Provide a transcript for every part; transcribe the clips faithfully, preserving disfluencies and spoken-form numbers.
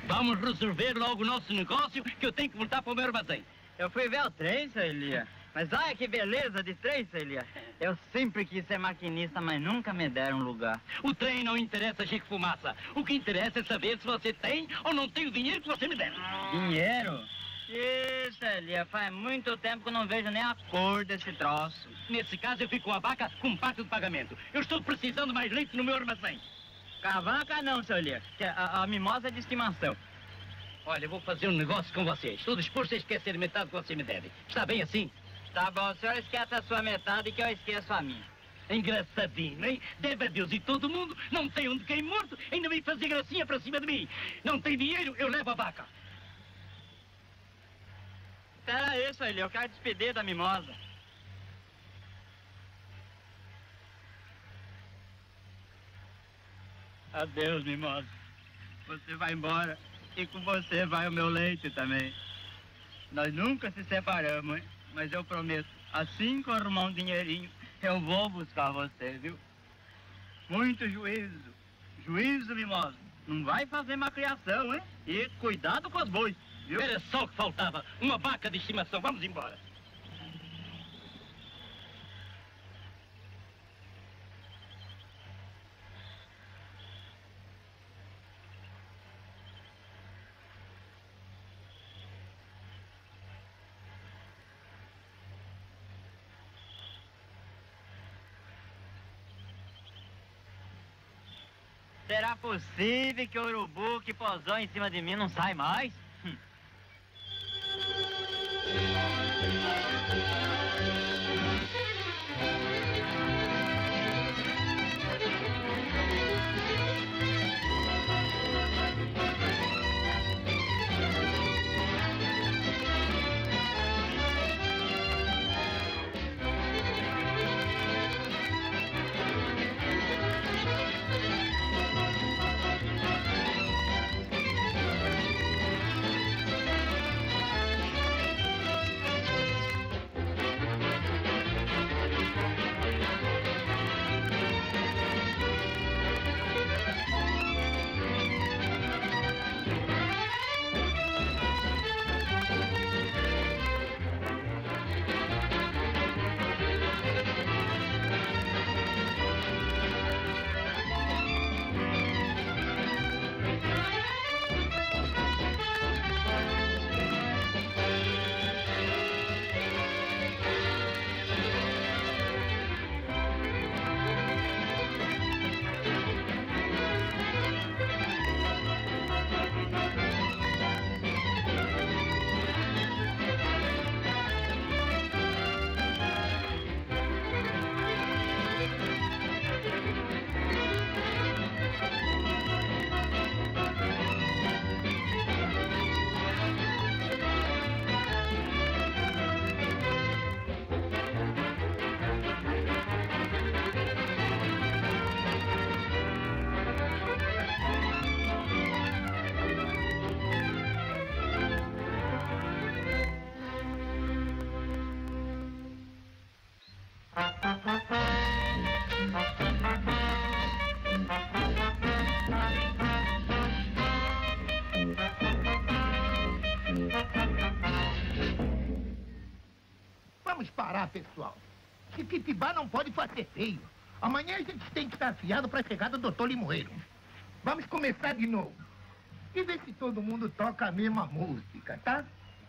Vamos resolver logo o nosso negócio, que eu tenho que voltar para o meu armazém. Eu fui ver o trem, seu Elia. Mas olha que beleza de trem, seu Elia. Eu sempre quis ser maquinista, mas nunca me deram lugar. O trem não interessa, Chico Fumaça. O que interessa é saber se você tem ou não tem o dinheiro que você me deve. Dinheiro? Isso, Elia, faz muito tempo que eu não vejo nem a cor desse troço. Nesse caso, eu fico com a vaca com parte do pagamento. Eu estou precisando mais leite no meu armazém. Com a vaca não, seu Elia, que a, a mimosa é de estimação. Olha, eu vou fazer um negócio com vocês. Estou disposto a esquecer metade que você me deve. Está bem assim? Tá bom, o senhor esquece a sua metade que eu esqueço a minha. Engraçadinho, hein? Deve a Deus e todo mundo. Não tem onde cair morto. Ainda vem fazer gracinha para cima de mim. Não tem dinheiro, eu levo a vaca. Espera aí, seu Elia, eu quero despedir da mimosa. Adeus, mimosa. Você vai embora e com você vai o meu leite também. Nós nunca se separamos, hein? Mas eu prometo, assim que eu arrumar um dinheirinho, eu vou buscar você, viu? Muito juízo. Juízo, mimosa. Não vai fazer malcriação, hein? E cuidado com os bois, viu? Era só o que faltava. Uma vaca de estimação. Vamos embora. Será possível que o urubu que posou em cima de mim não sai mais? Hum. Vamos parar, pessoal. Esse Titibá não pode fazer feio. Amanhã a gente tem que estar afiado para a chegada do doutor Limoeiro. Vamos começar de novo. E ver se todo mundo toca a mesma música, tá?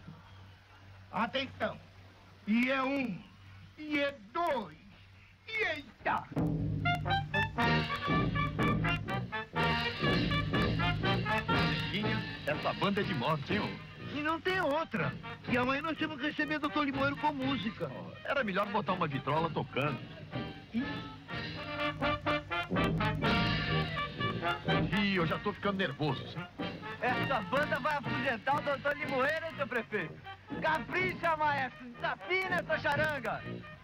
Atenção. E é um. E é dois. E eita! Essa banda é de morte, hein? E não tem outra. E amanhã nós temos que receber o doutor Limoeiro com música. Era melhor botar uma vitrola tocando. Ih, eu já tô ficando nervoso. Essa banda vai afugentar o doutor Limoeiro, hein, seu prefeito? Capricha, maestro! Desafina essa charanga!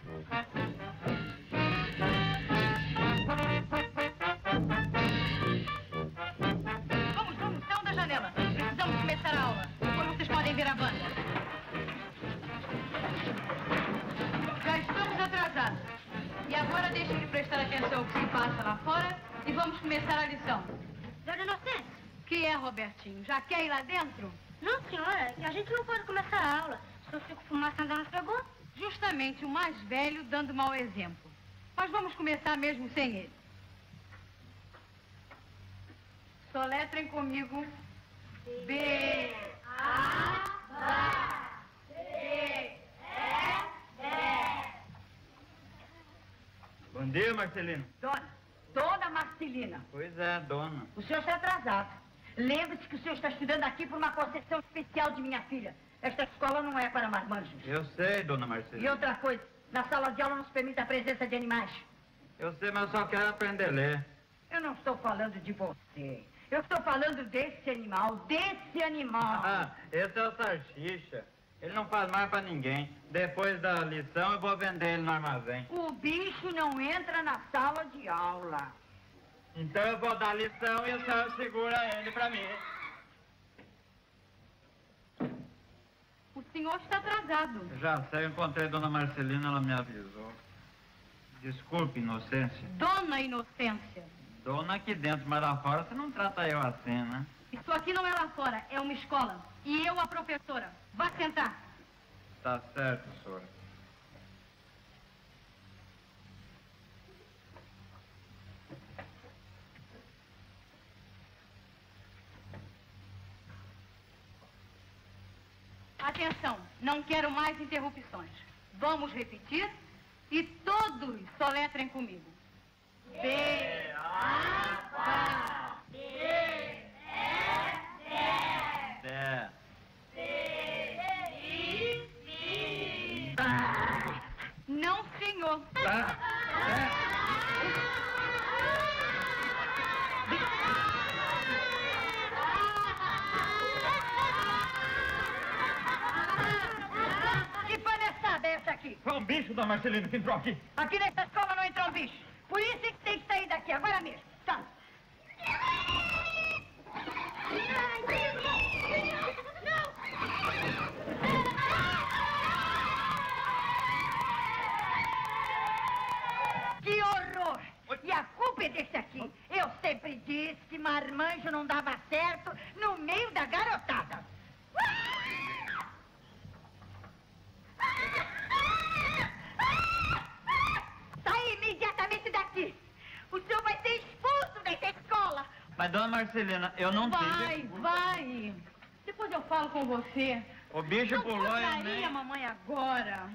Vamos, vamos, saiam da janela. Precisamos começar a aula. Depois vocês podem ver a banda. Já estamos atrasados. E agora deixem de prestar atenção ao que se passa lá fora e vamos começar a lição. Dona Inocência, Que é, Robertinho? Já quer ir lá dentro? Não, senhora, a gente não pode começar a aula. Se eu fico fumaçando, ela pegou. Justamente o mais velho dando mau exemplo. Mas vamos começar mesmo sem ele. Soletrem comigo. B, A, B, C, E, D. Bom dia, Marcelino. Dona, Dona Marcelina. Pois é, dona. O senhor está atrasado. Lembre-se que o senhor está estudando aqui por uma concessão especial de minha filha. Esta escola não é para marmanjos. Eu sei, dona E Marcelina. outra coisa, na sala de aula não se permite a presença de animais. Eu sei, mas eu só quero aprender a ler. Eu não estou falando de você. Eu estou falando desse animal, desse animal. Ah, esse é o Salsicha. Ele não faz mais pra ninguém. Depois da lição, eu vou vender ele no armazém. O bicho não entra na sala de aula. Então eu vou dar a lição e o senhor segura ele pra mim. O senhor está atrasado. Já sei, eu encontrei a dona Marcelina, ela me avisou. Desculpe, Inocência. Dona Inocência. Dona aqui dentro, mas lá fora você não trata eu assim, né? Isso aqui não é lá fora, é uma escola. E eu, a professora. Vá sentar. Tá certo, senhora. Atenção, não quero mais interrupções. Vamos repetir e todos soletrem comigo. B, A, B, E, D. É. Não, senhor. Que palhaçada é essa aqui? Foi um bicho da Marcelina que entrou aqui. Aqui nessa escola não entrou um bicho. Por isso é que tem que sair daqui, agora mesmo. Tá. Que horror! E a culpa é desse aqui. Eu sempre disse que marmanjo não dava certo no meio da garotada. Sai imediatamente daqui. O senhor vai ser expulso dessa escola. Mas, dona Marcelina, eu não Vai, tive... vai. Depois eu falo com você. O bicho Não pulou e eu contaria, nem... mamãe, agora.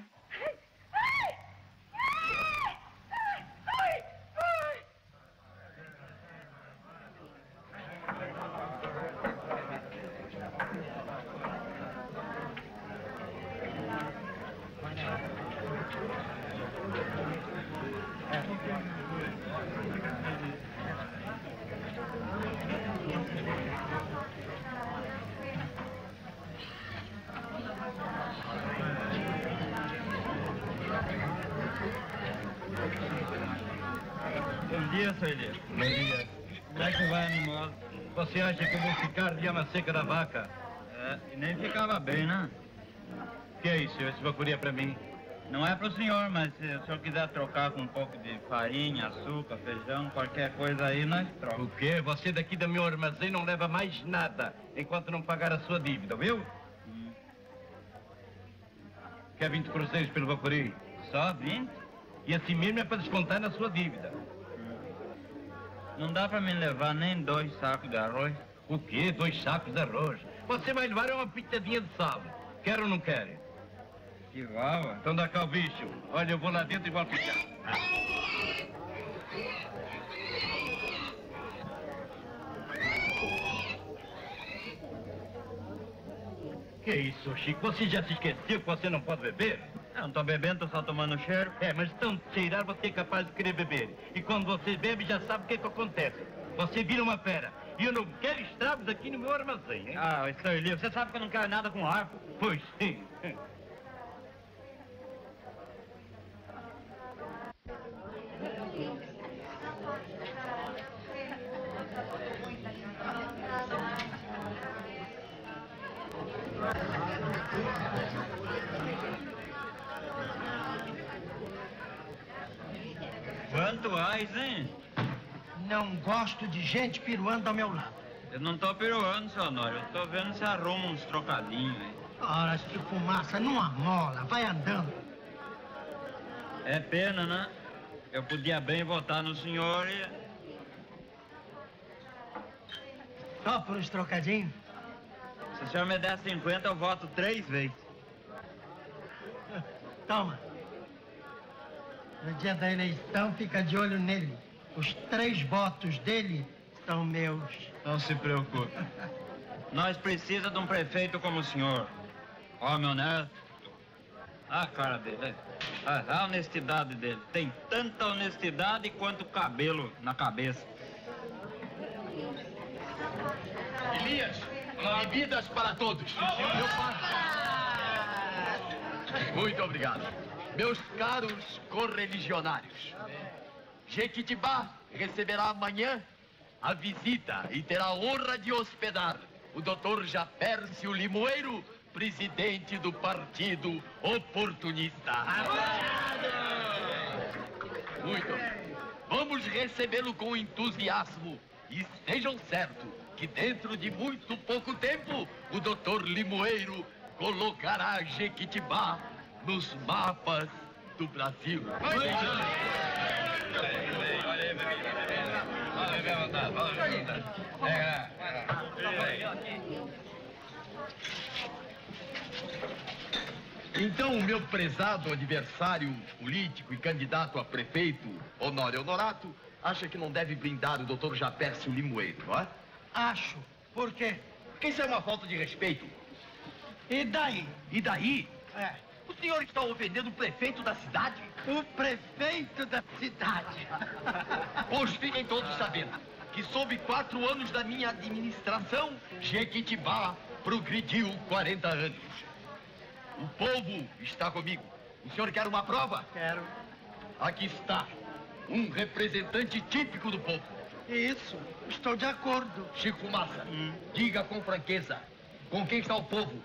Bom dia, seu Elias. Bom dia. Como é que vai, animoso? Você acha que eu vou ficar de ama seca da vaca? É, e nem ficava bem, né? Que é isso? Esse bacuri é pra mim. Não é pro senhor, mas se o senhor quiser trocar com um pouco de farinha, açúcar, feijão, qualquer coisa aí, nós O trocamos. quê? Você daqui do meu armazém não leva mais nada, enquanto não pagar a sua dívida, viu? Hum. Quer vinte cruzeiros pelo bacuri? Só vinte? E assim mesmo é para descontar na sua dívida. Não dá pra me levar nem dois sacos de arroz. O quê? Dois sacos de arroz? Você vai levar uma pitadinha de sal. Quer ou não quer? Que vala. Então dá cá o bicho. Olha, eu vou lá dentro e volto já. Que isso, Chico? Você já se esqueceu que você não pode beber? Eu não tô bebendo, tô só tomando cheiro. É, mas tanto cheirar você é capaz de querer beber. E quando você bebe, já sabe o que, que acontece. Você vira uma fera. E eu não quero estragos aqui no meu armazém, hein? Ah, seu Elias, você sabe que eu não quero nada com arco. Pois sim. Quanto mais, hein? Não gosto de gente piruando ao meu lado. Eu não tô peruando, seu Honório. Eu tô vendo se arruma uns trocadinhos aí. Ora, que fumaça, não amola. Vai andando. É pena, né? Eu podia bem votar no senhor e... Só por uns trocadinhos? Se o senhor me der cinquenta, eu voto três vezes. Toma. No dia da eleição, fica de olho nele. Os três votos dele são meus. Não se preocupe. Nós precisamos de um prefeito como o senhor. Homem honesto. A cara dele, a, a honestidade dele. Tem tanta honestidade quanto cabelo na cabeça. Elias, bebidas para todos. Meu pai. Muito obrigado. Meus caros correligionários, Jequitibá receberá amanhã a visita e terá a honra de hospedar o doutor Japércio Limoeiro, presidente do Partido Oportunista. Muito. Vamos recebê-lo com entusiasmo e estejam certos que dentro de muito pouco tempo o doutor Limoeiro colocará Jequitibá nos mapas do Brasil. Então, o meu prezado adversário político e candidato a prefeito, Honório Honorato, acha que não deve brindar o doutor Japércio Limoeiro, não é? Acho. Por quê? Porque isso é uma falta de respeito. E daí? E daí? É. O senhor está ofendendo o prefeito da cidade? O prefeito da cidade. Pois fiquem todos sabendo que sob quatro anos da minha administração, Jequitibá progrediu quarenta anos. O povo está comigo. O senhor quer uma prova? Quero. Aqui está. Um representante típico do povo. Isso. Estou de acordo. Chico Fumaça, hum. diga com franqueza. Com quem está o povo?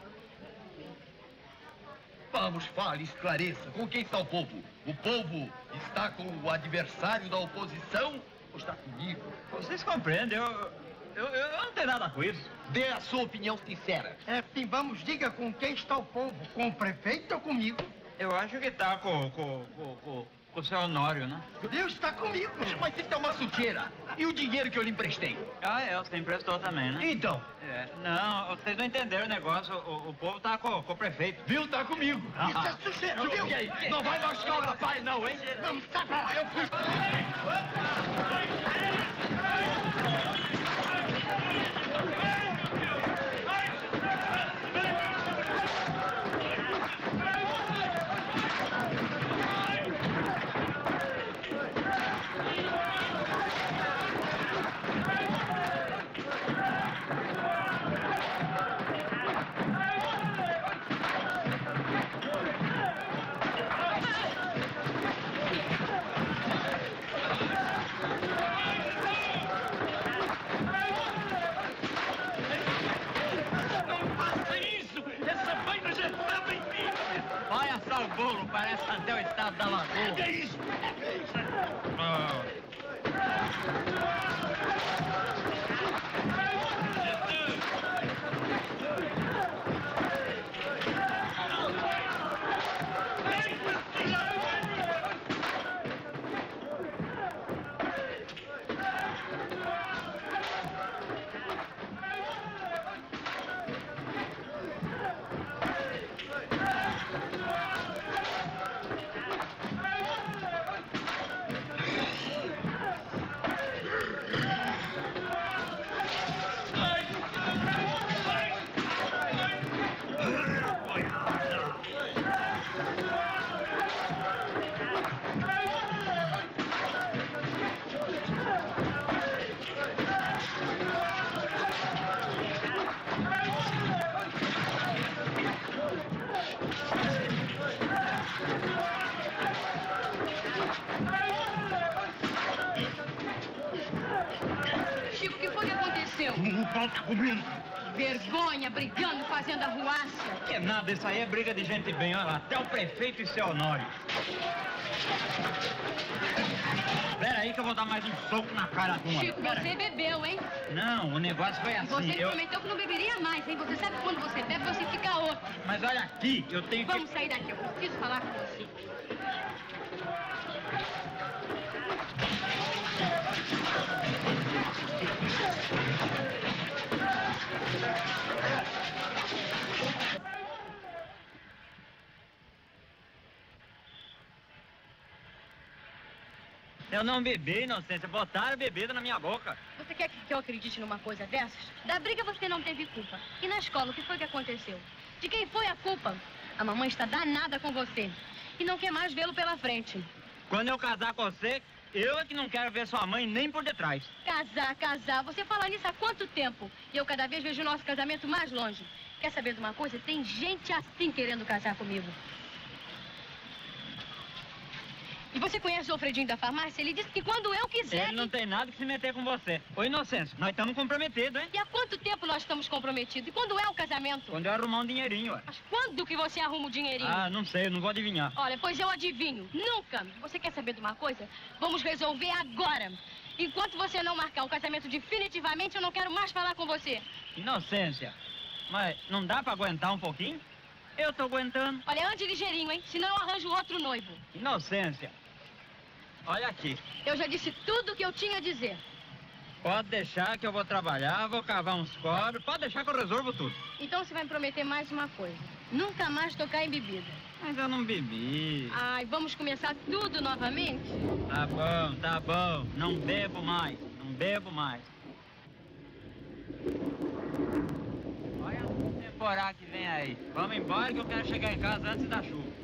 Vamos, fale, esclareça. Com quem está o povo? O povo está com o adversário da oposição ou está comigo? Vocês compreendem, eu, eu, eu não tenho nada com isso. Dê a sua opinião sincera. É, sim, vamos, diga com quem está o povo. Com o prefeito ou comigo? Eu acho que está com, com, com, com, com o seu Honório, né? Deus está comigo. Mas isso é uma sujeira. E o dinheiro que eu lhe emprestei? Ah, é, você emprestou também, né? Então? É, não, vocês não entenderam o negócio. O, o povo tá com, com o prefeito. Viu? Tá comigo. Isso é sujeira, viu? E aí? Não vai machucar o rapaz, não, hein? Vamos, tá bom. Eu fui... O bolo parece até o estado da Lagoa. Que é isso? Oh. Chico, o que foi que aconteceu? O pau tá comendo. vergonha, brigando, fazendo arruaça. Que nada, isso aí é briga de gente bem. Olha lá, até o prefeito e seu Honório. Espera aí que eu vou dar mais um soco na cara de uma. Chico, Pera você aí. bebeu, hein? Não, o negócio foi assim. Você eu... prometeu que não beberia mais, hein? Você sabe que quando você bebe, você fica outro. Mas olha aqui, eu tenho Vamos que... sair daqui, eu preciso falar com você. Eu não bebi, inocência. Botaram bebida na minha boca. Você quer que eu acredite numa coisa dessas? Da briga você não teve culpa. E na escola, o que foi que aconteceu? De quem foi a culpa? A mamãe está danada com você. E não quer mais vê-lo pela frente. Quando eu casar com você, eu é que não quero ver sua mãe nem por detrás. Casar, casar. Você fala nisso há quanto tempo? E eu cada vez vejo o nosso casamento mais longe. Quer saber de uma coisa? Tem gente assim querendo casar comigo. E você conhece o Alfredinho da farmácia? Ele disse que quando eu quiser... Ele não tem nada que se meter com você. Ô, Inocêncio, nós estamos comprometidos, hein? E há quanto tempo nós estamos comprometidos? E quando é o casamento? Quando eu arrumar um dinheirinho, ué. Mas quando que você arruma o dinheirinho? Ah, não sei, eu não vou adivinhar. Olha, pois eu adivinho. Nunca. Você quer saber de uma coisa? Vamos resolver agora. Enquanto você não marcar o casamento definitivamente, eu não quero mais falar com você. Inocência, mas não dá pra aguentar um pouquinho? Eu tô aguentando. Olha, ande ligeirinho, hein? Senão eu arranjo outro noivo. Inocência. Olha aqui. Eu já disse tudo o que eu tinha a dizer. Pode deixar que eu vou trabalhar, vou cavar uns cobres. Pode deixar que eu resolvo tudo. Então você vai me prometer mais uma coisa. Nunca mais tocar em bebida. Mas eu não bebi. Ai, vamos começar tudo novamente? Tá bom, tá bom. Não bebo mais. Não bebo mais. Olha a temporada que vem aí. Vamos embora que eu quero chegar em casa antes da chuva.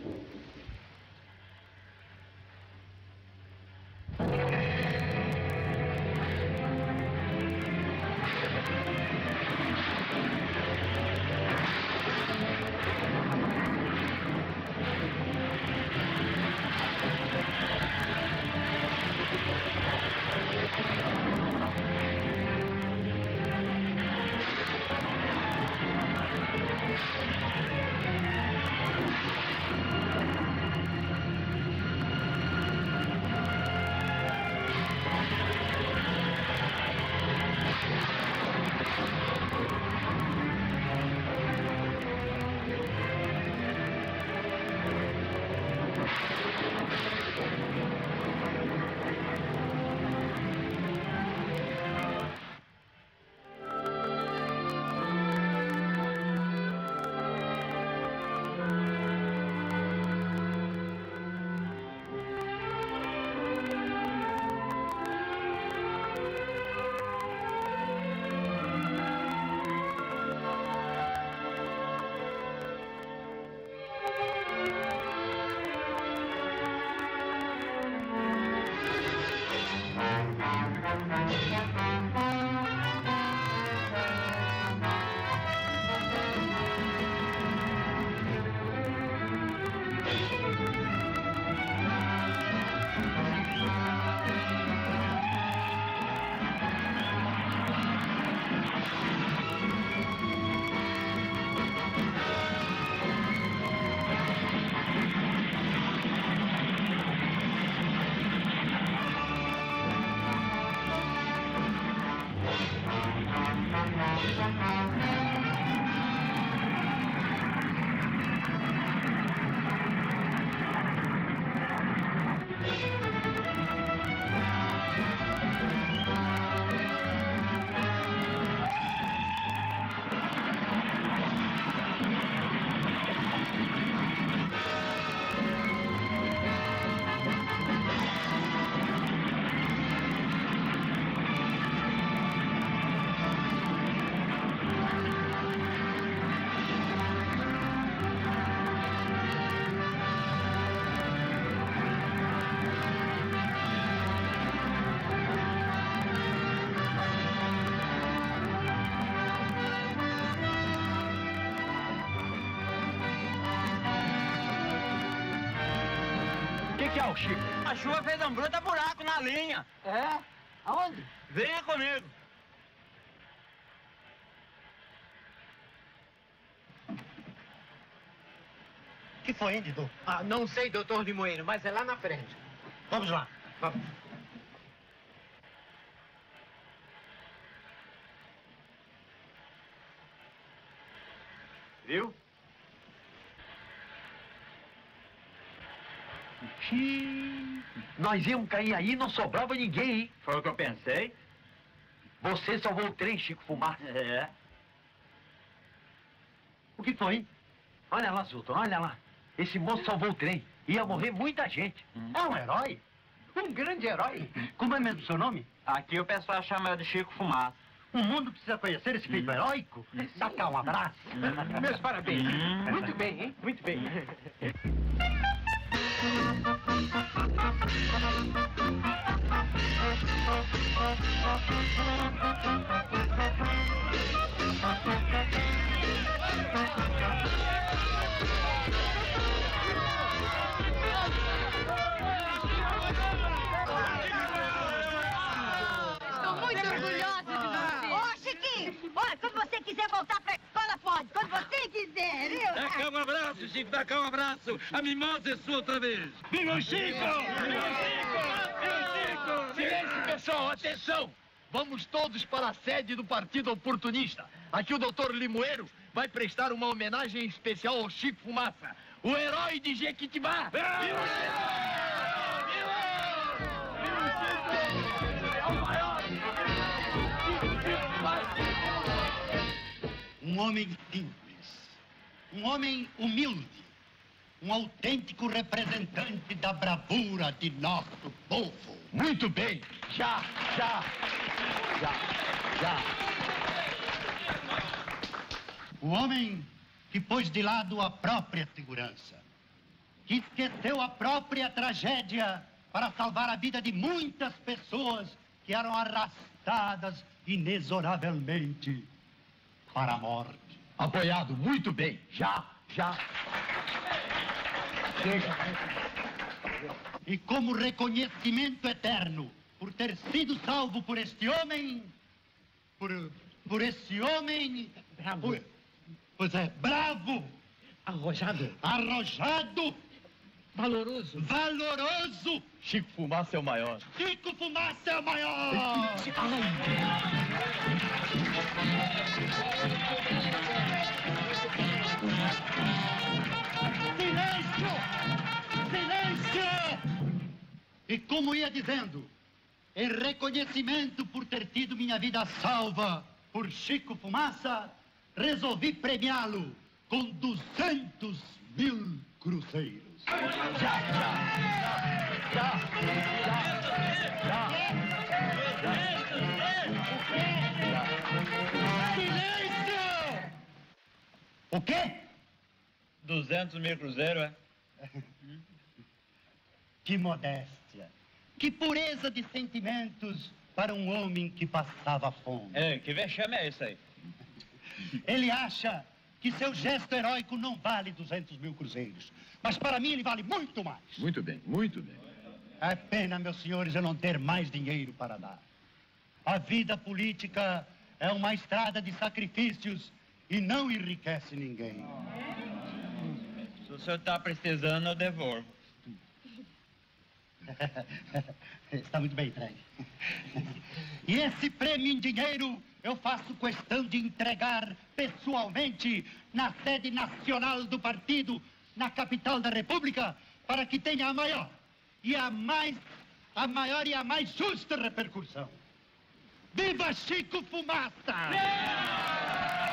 Que é o Chico? A chuva fez um bruto buraco na linha. É? Aonde? Venha comigo. O que foi, hein, Didu? Ah, não sei, doutor Limoeiro, mas é lá na frente. Vamos lá. Vamos. Viu? Xiii, nós íamos cair aí e não sobrava ninguém, hein? Foi o que eu pensei. Você salvou o trem, Chico Fumaça. É. O que foi, hein? Olha lá, Sultan, olha lá. Esse moço salvou o trem. Ia morrer muita gente. É um herói. Um grande herói. Como é mesmo o seu nome? Aqui o pessoal chama eu de Chico Fumaça. O mundo precisa conhecer esse feito heróico. Dá cá um abraço. Meus parabéns. Muito bem, hein? Muito bem. Estou muito orgulhosa de você. Ô, Chiquinho, olha, quando você quiser voltar pra escola, pode. Quando você quiser, viu? Dá cá um abraço, Chico, dá cá um abraço. A mimosa é sua outra vez. Viva o Chico! Viva o Chico! Viva o Chico! Silêncio, pessoal, atenção! Vamos todos para a sede do Partido Oportunista. Aqui o doutor Limoeiro vai prestar uma homenagem especial ao Chico Fumaça, o herói de Jequitibá. Viva o Um homem simples, um homem humilde, um autêntico representante da bravura de nosso povo. Muito bem, já, já, já, já. O homem que pôs de lado a própria segurança, que esqueceu a própria tragédia para salvar a vida de muitas pessoas que eram arrastadas inexoravelmente para a morte. Apoiado, muito bem, já, já. Chega. E como reconhecimento eterno por ter sido salvo por este homem, por, por esse homem... Bravo. Por, pois é, bravo, Arrojado. arrojado, Valoroso. valoroso. Chico Fumaça é o maior. Chico Fumaça é o maior. Silêncio! Silêncio! E como ia dizendo, em reconhecimento por ter tido minha vida salva por Chico Fumaça, resolvi premiá-lo com duzentos mil cruzeiros. Já, já, já, já. Silêncio! O quê? duzentos mil cruzeiros, é? Que modéstia, que pureza de sentimentos para um homem que passava fome. É, que vexame é esse aí? Ele acha que seu gesto heróico não vale duzentos mil cruzeiros, mas para mim ele vale muito mais. Muito bem, muito bem. É pena, meus senhores, eu não ter mais dinheiro para dar. A vida política é uma estrada de sacrifícios e não enriquece ninguém. Se o senhor está precisando, eu devolvo. Está muito bem entregue. E esse prêmio em dinheiro eu faço questão de entregar pessoalmente na sede nacional do partido, na capital da República, para que tenha a maior e a mais, a maior e a mais justa repercussão. Viva Chico Fumaça!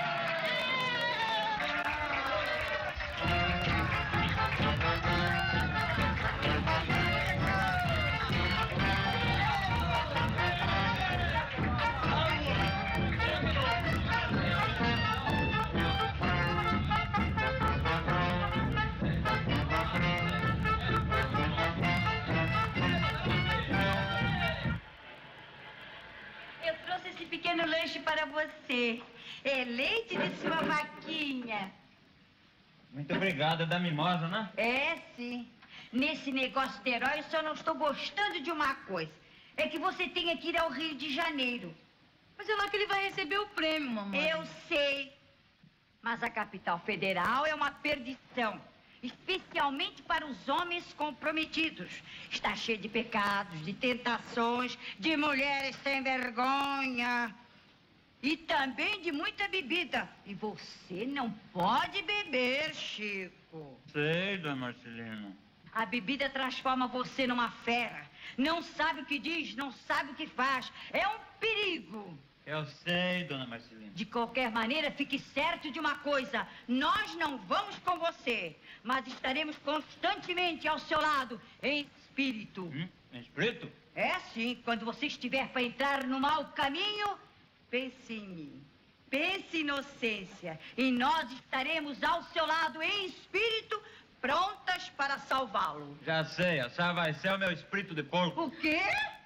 Eu trouxe esse pequeno lanche para você. É leite de sua vaquinha. Muito obrigado, é da mimosa, né? É, sim. Nesse negócio de herói, eu só não estou gostando de uma coisa. É que você tenha que ir ao Rio de Janeiro. Mas é lá que ele vai receber o prêmio, mamãe. Eu sei. Mas a capital federal é uma perdição. especialmente para os homens comprometidos. Está cheio de pecados, de tentações, de mulheres sem vergonha e também de muita bebida. E você não pode beber, Chico. Sei, dona Marcelina. A bebida transforma você numa fera. Não sabe o que diz, não sabe o que faz. É um perigo. Eu sei, dona Marcelina. De qualquer maneira, fique certo de uma coisa. Nós não vamos com você, mas estaremos constantemente ao seu lado, em espírito. Hum? Em espírito? É sim. Quando você estiver para entrar no mau caminho, pense em mim. Pense, inocência. E nós estaremos ao seu lado, em espírito, prontas para salvá-lo. Já sei, a senhora vai ser o meu espírito de porco. O quê?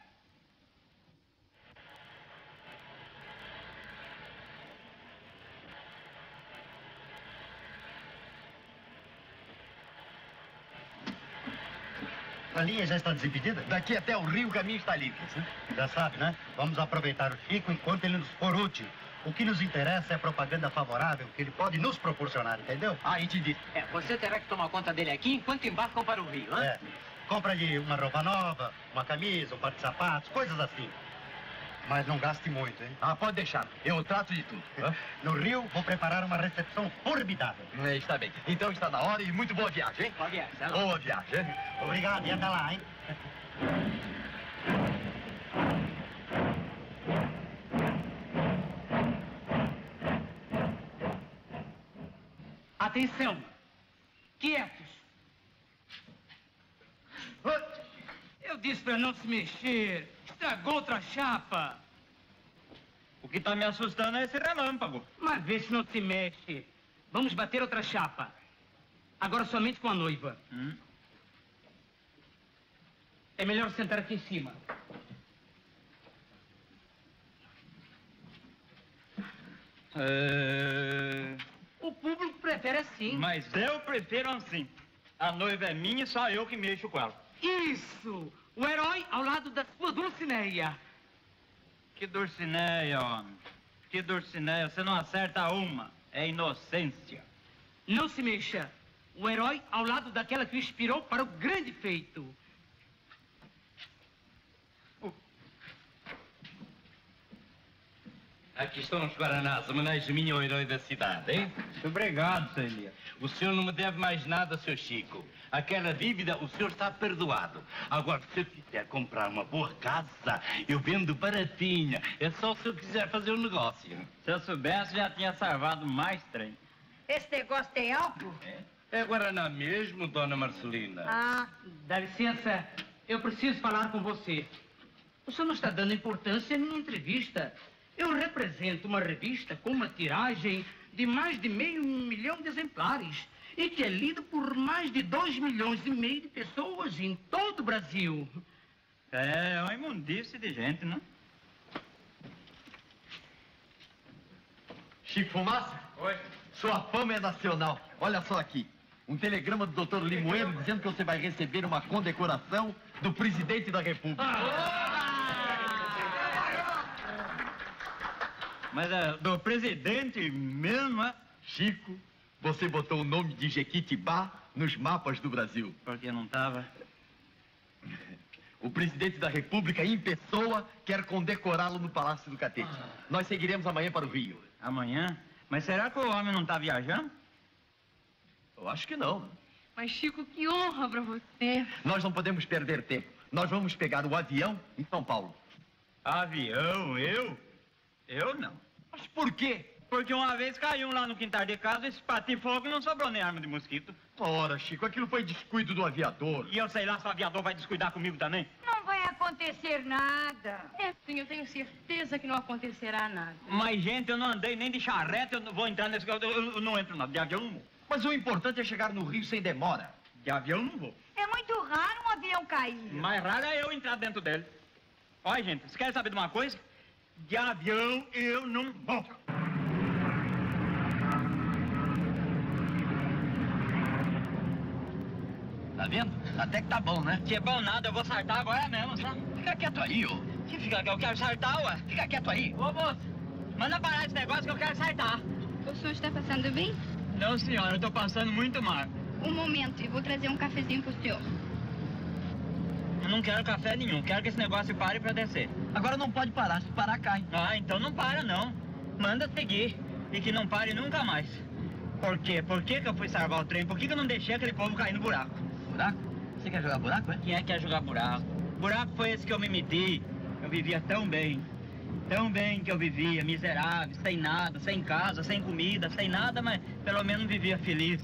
A linha já está desimpedida? Daqui até o rio o caminho está livre. Já sabe, né? Vamos aproveitar o Chico enquanto ele nos for útil. O que nos interessa é a propaganda favorável que ele pode nos proporcionar, entendeu? Ah, entendi. É, você terá que tomar conta dele aqui enquanto embarcam para o Rio, né? É. Compra-lhe uma roupa nova, uma camisa, um par de sapatos, coisas assim. Mas não gaste muito, hein? Ah, pode deixar. Eu trato de tudo. No Rio, vou preparar uma recepção formidável. É, está bem. Então está na hora e muito boa viagem, hein? Boa viagem. Tá boa viagem, hein? Obrigado, e até lá, hein? Atenção! Quietos! Eu disse para não se mexer. Estragou outra chapa. O que está me assustando é esse relâmpago. Mas vê se não se mexe. Vamos bater outra chapa. Agora somente com a noiva. Hum? É melhor sentar aqui em cima. É... O público prefere assim. Mas eu prefiro assim. A noiva é minha e só eu que mexo com ela. Isso! O herói ao lado da sua Dulcineia. Que Dulcineia, homem. Que Dulcineia. Você não acerta uma. É inocência. Não se mexa. O herói ao lado daquela que o inspirou para o grande feito. Aqui estão os Guaranás, homenagem ao herói da cidade, hein? Muito obrigado, seu Elias. O senhor não me deve mais nada, seu Chico. Aquela dívida, o senhor está perdoado. Agora, se eu quiser comprar uma boa casa, eu vendo baratinha. É só se eu quiser fazer um negócio. Se eu soubesse, já tinha salvado mais trem. Esse negócio tem álcool? É, é Guaraná mesmo, dona Marcelina? Ah, Dá licença, eu preciso falar com você. O senhor não está dando importância à minha entrevista. Eu represento uma revista com uma tiragem de mais de meio milhão de exemplares e que é lido por mais de dois milhões e meio de pessoas em todo o Brasil. É uma imundície de gente, não? Chico Fumaça? Oi. Sua fama é nacional. Olha só aqui. Um telegrama do doutor Limoeiro dizendo que você vai receber uma condecoração do presidente da República. Mas é do presidente mesmo, é? Chico, você botou o nome de Jequitibá nos mapas do Brasil. Porque não estava. O presidente da República, em pessoa, quer condecorá-lo no Palácio do Catete. Nós seguiremos amanhã para o Rio. Amanhã? Mas será que o homem não está viajando? Eu acho que não. Mas, Chico, que honra para você. Nós não podemos perder tempo. Nós vamos pegar o avião em São Paulo. Avião? Eu? Eu não. Mas por quê? Porque uma vez caiu um lá no quintal de casa, esse patifogo não sobrou nem arma de mosquito. Ora, Chico, aquilo foi descuido do aviador. E eu sei lá se o aviador vai descuidar comigo também. não vai acontecer nada. É, sim, eu tenho certeza que não acontecerá nada. Mas, gente, eu não andei nem de charrete, eu não vou entrar nesse... Eu, eu, eu não entro nada. De avião eu não vou. Mas o importante é chegar no Rio sem demora. De avião eu não vou. É muito raro um avião cair. Mais raro é eu entrar dentro dele. Olha, gente, vocês querem saber de uma coisa? De avião eu não vou. Tá vendo? Até que tá bom, né? Que é bom nada, eu vou saltar agora mesmo, sabe? Fica quieto aí, ô. Que fica, eu quero saltar, ué. Fica quieto aí. Ô, moço, manda parar esse negócio que eu quero saltar. O senhor está passando bem? Não, senhora, eu tô passando muito mal. Um momento, e vou trazer um cafezinho pro senhor. Eu não quero café nenhum. Quero que esse negócio pare pra descer. Agora não pode parar. Se parar, cai. Ah, então não para, não. Manda seguir. E que não pare nunca mais. Por quê? Por que que eu fui salvar o trem? Por que que eu não deixei aquele povo cair no buraco? Buraco? Você quer jogar buraco, é? Quem é que quer jogar buraco? Buraco foi esse que eu me meti. Eu vivia tão bem. Tão bem que eu vivia, miserável, sem nada, sem casa, sem comida, sem nada, mas pelo menos vivia feliz.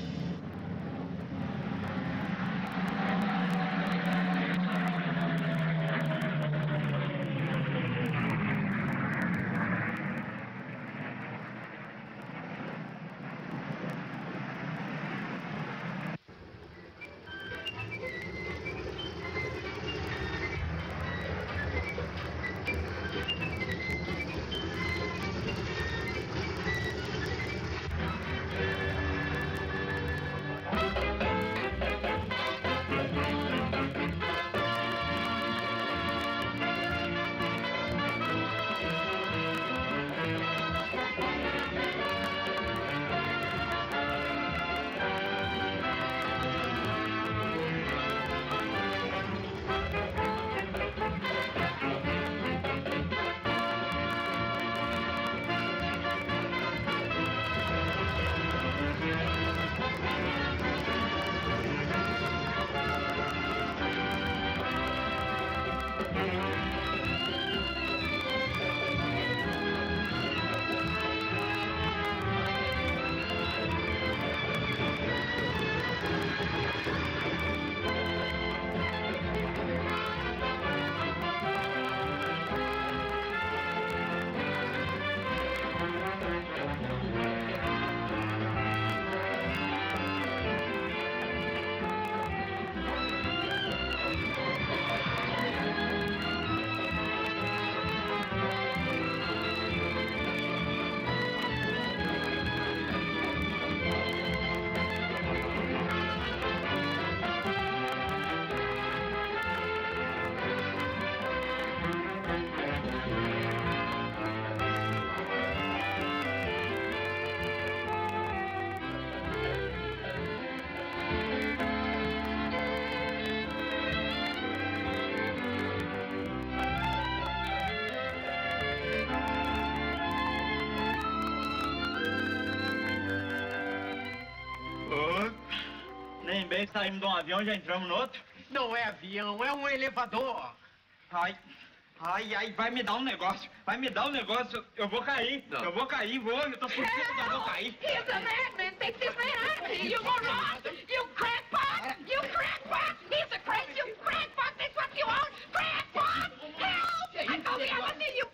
Bem, saímos de um avião, já entramos no outro? Não é avião, é um elevador. Ai, ai, ai, vai me dar um negócio. Vai me dar um negócio. Eu vou cair. Não. Eu vou cair, vou. Eu tô por cima, eu vou cair. He's a madman. They think me. You go wrong. You crackpot. You crackpot. He's a crack. You crackpot. That's what you are. Crackpot. Help. I told you I would see you.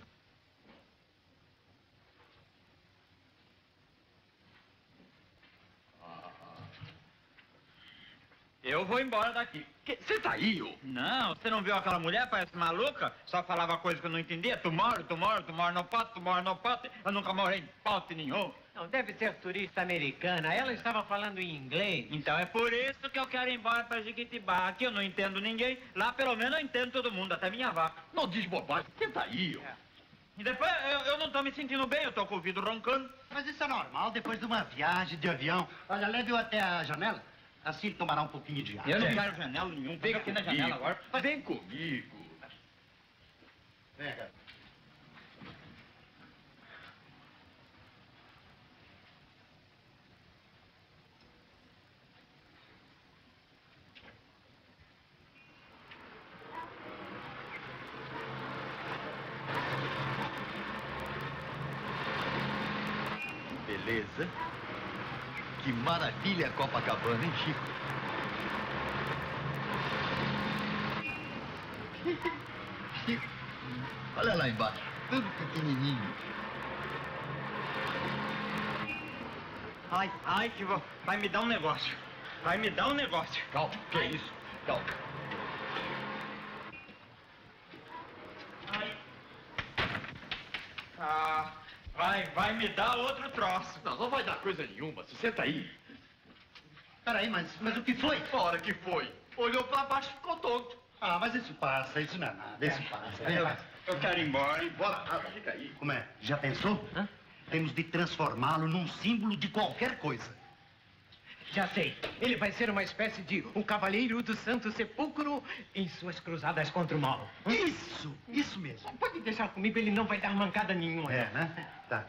Eu vou embora daqui. Você tá aí, ô? Não, você não viu aquela mulher, parece maluca? Só falava coisa que eu não entendia. Tomorrow, tomorrow, tomorrow no pot, tomorrow no pot. Eu nunca morei em pote nenhum. Não, deve ser turista americana. Ela estava falando em inglês. Então é por isso que eu quero ir embora pra Jequitibá. Aqui eu não entendo ninguém. Lá pelo menos eu entendo todo mundo, até minha vaca. Não diz bobagem. Você tá aí, ô? É. E depois eu, eu não tô me sentindo bem, eu tô com o ouvido roncando. Mas isso é normal depois de uma viagem de avião. Olha, leve-o até a janela. Assim ele tomará um pouquinho de ar. Eu não quero janela nenhum. Vem aqui na janela agora. Vem comigo. Vem, cara. Beleza. Que maravilha a Copacabana, hein, Chico? Chico, olha lá embaixo, tudo pequenininho. Ai, ai, que vou... vai me dar um negócio. Vai me dar um negócio. Calma, que é isso? Calma. Ai. Ah, vai, vai me dar outro troço. Não, não vai dar coisa nenhuma. Se senta aí. Peraí, mas, mas o que foi? Ora, que foi? Olhou pra baixo e ficou tonto. Ah, mas isso passa, isso não é nada, isso passa. Vem lá. Eu quero ir embora. Bora nada, fica aí. Como é? Já pensou? Hã? Temos de transformá-lo num símbolo de qualquer coisa. Já sei. Ele vai ser uma espécie de o Cavaleiro do Santo Sepulcro em suas cruzadas contra o mal. Isso! Isso mesmo. Pode deixar comigo, ele não vai dar mancada nenhuma. É, né? Tá.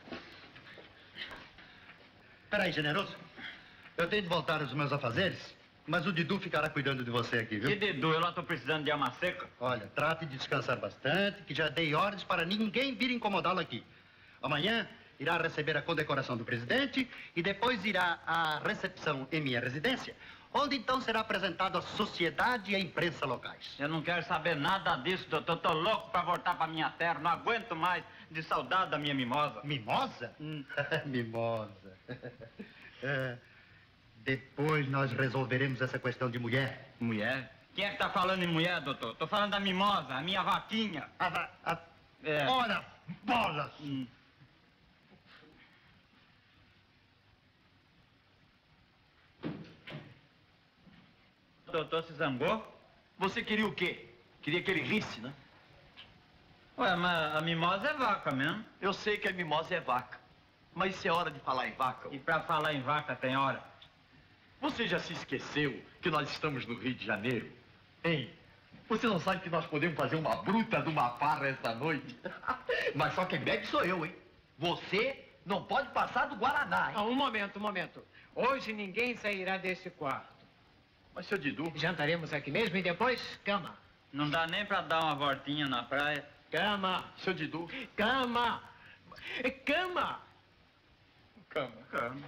Peraí, generoso. Eu tenho de voltar aos meus afazeres, mas o Didu ficará cuidando de você aqui, viu? Que Didu? Eu lá tô precisando de alma seca. Olha, trate de descansar bastante, que já dei ordens para ninguém vir incomodá-lo aqui. Amanhã irá receber a condecoração do presidente e depois irá à recepção em minha residência, onde então será apresentado à sociedade e à imprensa locais. Eu não quero saber nada disso, doutor. Tô louco pra voltar pra minha terra. Não aguento mais de saudade da minha mimosa. Mimosa? Hum. Mimosa. É, depois nós resolveremos essa questão de mulher. Mulher? Quem é que tá falando em mulher, doutor? Tô falando da mimosa, a minha vaquinha. A va... A... É. Ora, bolas! Hum. O doutor se zangou? Você queria o quê? Queria que ele risse, né? Ué, mas a mimosa é vaca mesmo. Eu sei que a mimosa é vaca. Mas isso é hora de falar em vaca. E pra falar em vaca tem hora. Você já se esqueceu que nós estamos no Rio de Janeiro? Hein? Você não sabe que nós podemos fazer uma bruta de uma farra esta noite? Mas só quem bebe sou eu, hein? Você não pode passar do Guaraná, hein? Ah, um momento, um momento. Hoje ninguém sairá desse quarto. Mas, seu Didu... Jantaremos aqui mesmo e depois, cama. Não dá nem pra dar uma voltinha na praia. Cama. Seu Didu... Cama. Cama. Cama. Cama.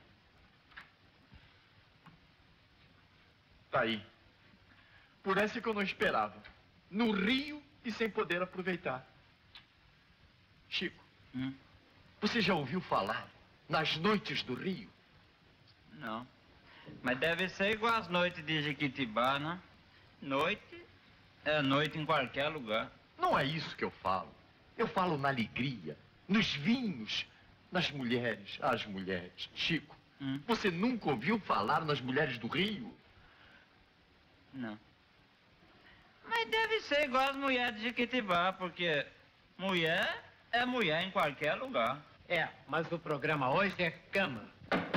Tá aí. Por essa que eu não esperava. No Rio e sem poder aproveitar. Chico, Hum? você já ouviu falar nas noites do Rio? Não. Mas deve ser igual às noites de Jequitibá, né? Noite é noite em qualquer lugar. Não é isso que eu falo. Eu falo na alegria, nos vinhos, nas mulheres. As mulheres. Chico, Hum? você nunca ouviu falar nas mulheres do Rio? Não. Mas deve ser igual às mulheres de Jequitibá, porque mulher é mulher em qualquer lugar. É, mas o programa hoje é cama.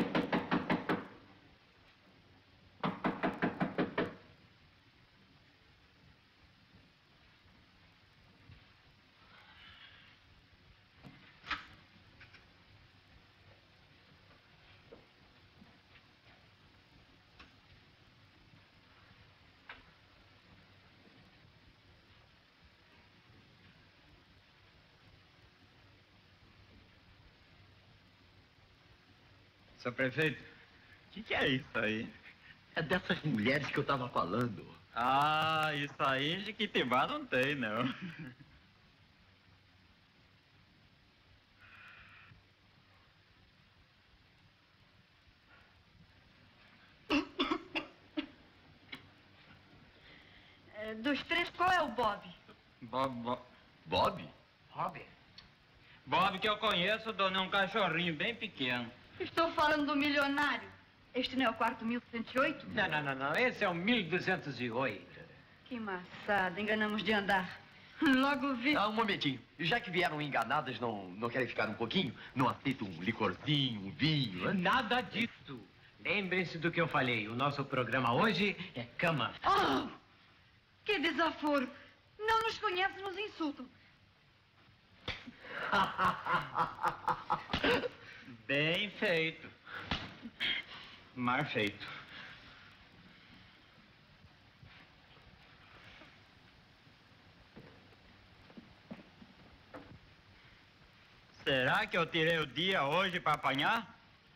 Seu prefeito, o que, que é isso aí? É dessas mulheres que eu tava falando. Ah, isso aí em Jequitibá não tem, não. É, dos três, qual é o Bob? Bob, Bob. Bob? Bob. Bob que eu conheço, dona, é um cachorrinho bem pequeno. Estou falando do milionário. Este não é o quarto mil cento e oito? Não, não, não, não. Esse é o mil duzentos e oito. Que maçada, enganamos de andar. Logo vi. Ah, um momentinho. Já que vieram enganadas, não, não querem ficar um pouquinho? Não aceita um licorzinho, um vinho, né? Nada disso. Lembrem-se do que eu falei. O nosso programa hoje é cama. Oh, que desaforo. Não nos conhecem, nos insultam. Bem feito. Mal feito. Será que eu tirei o dia hoje para apanhar?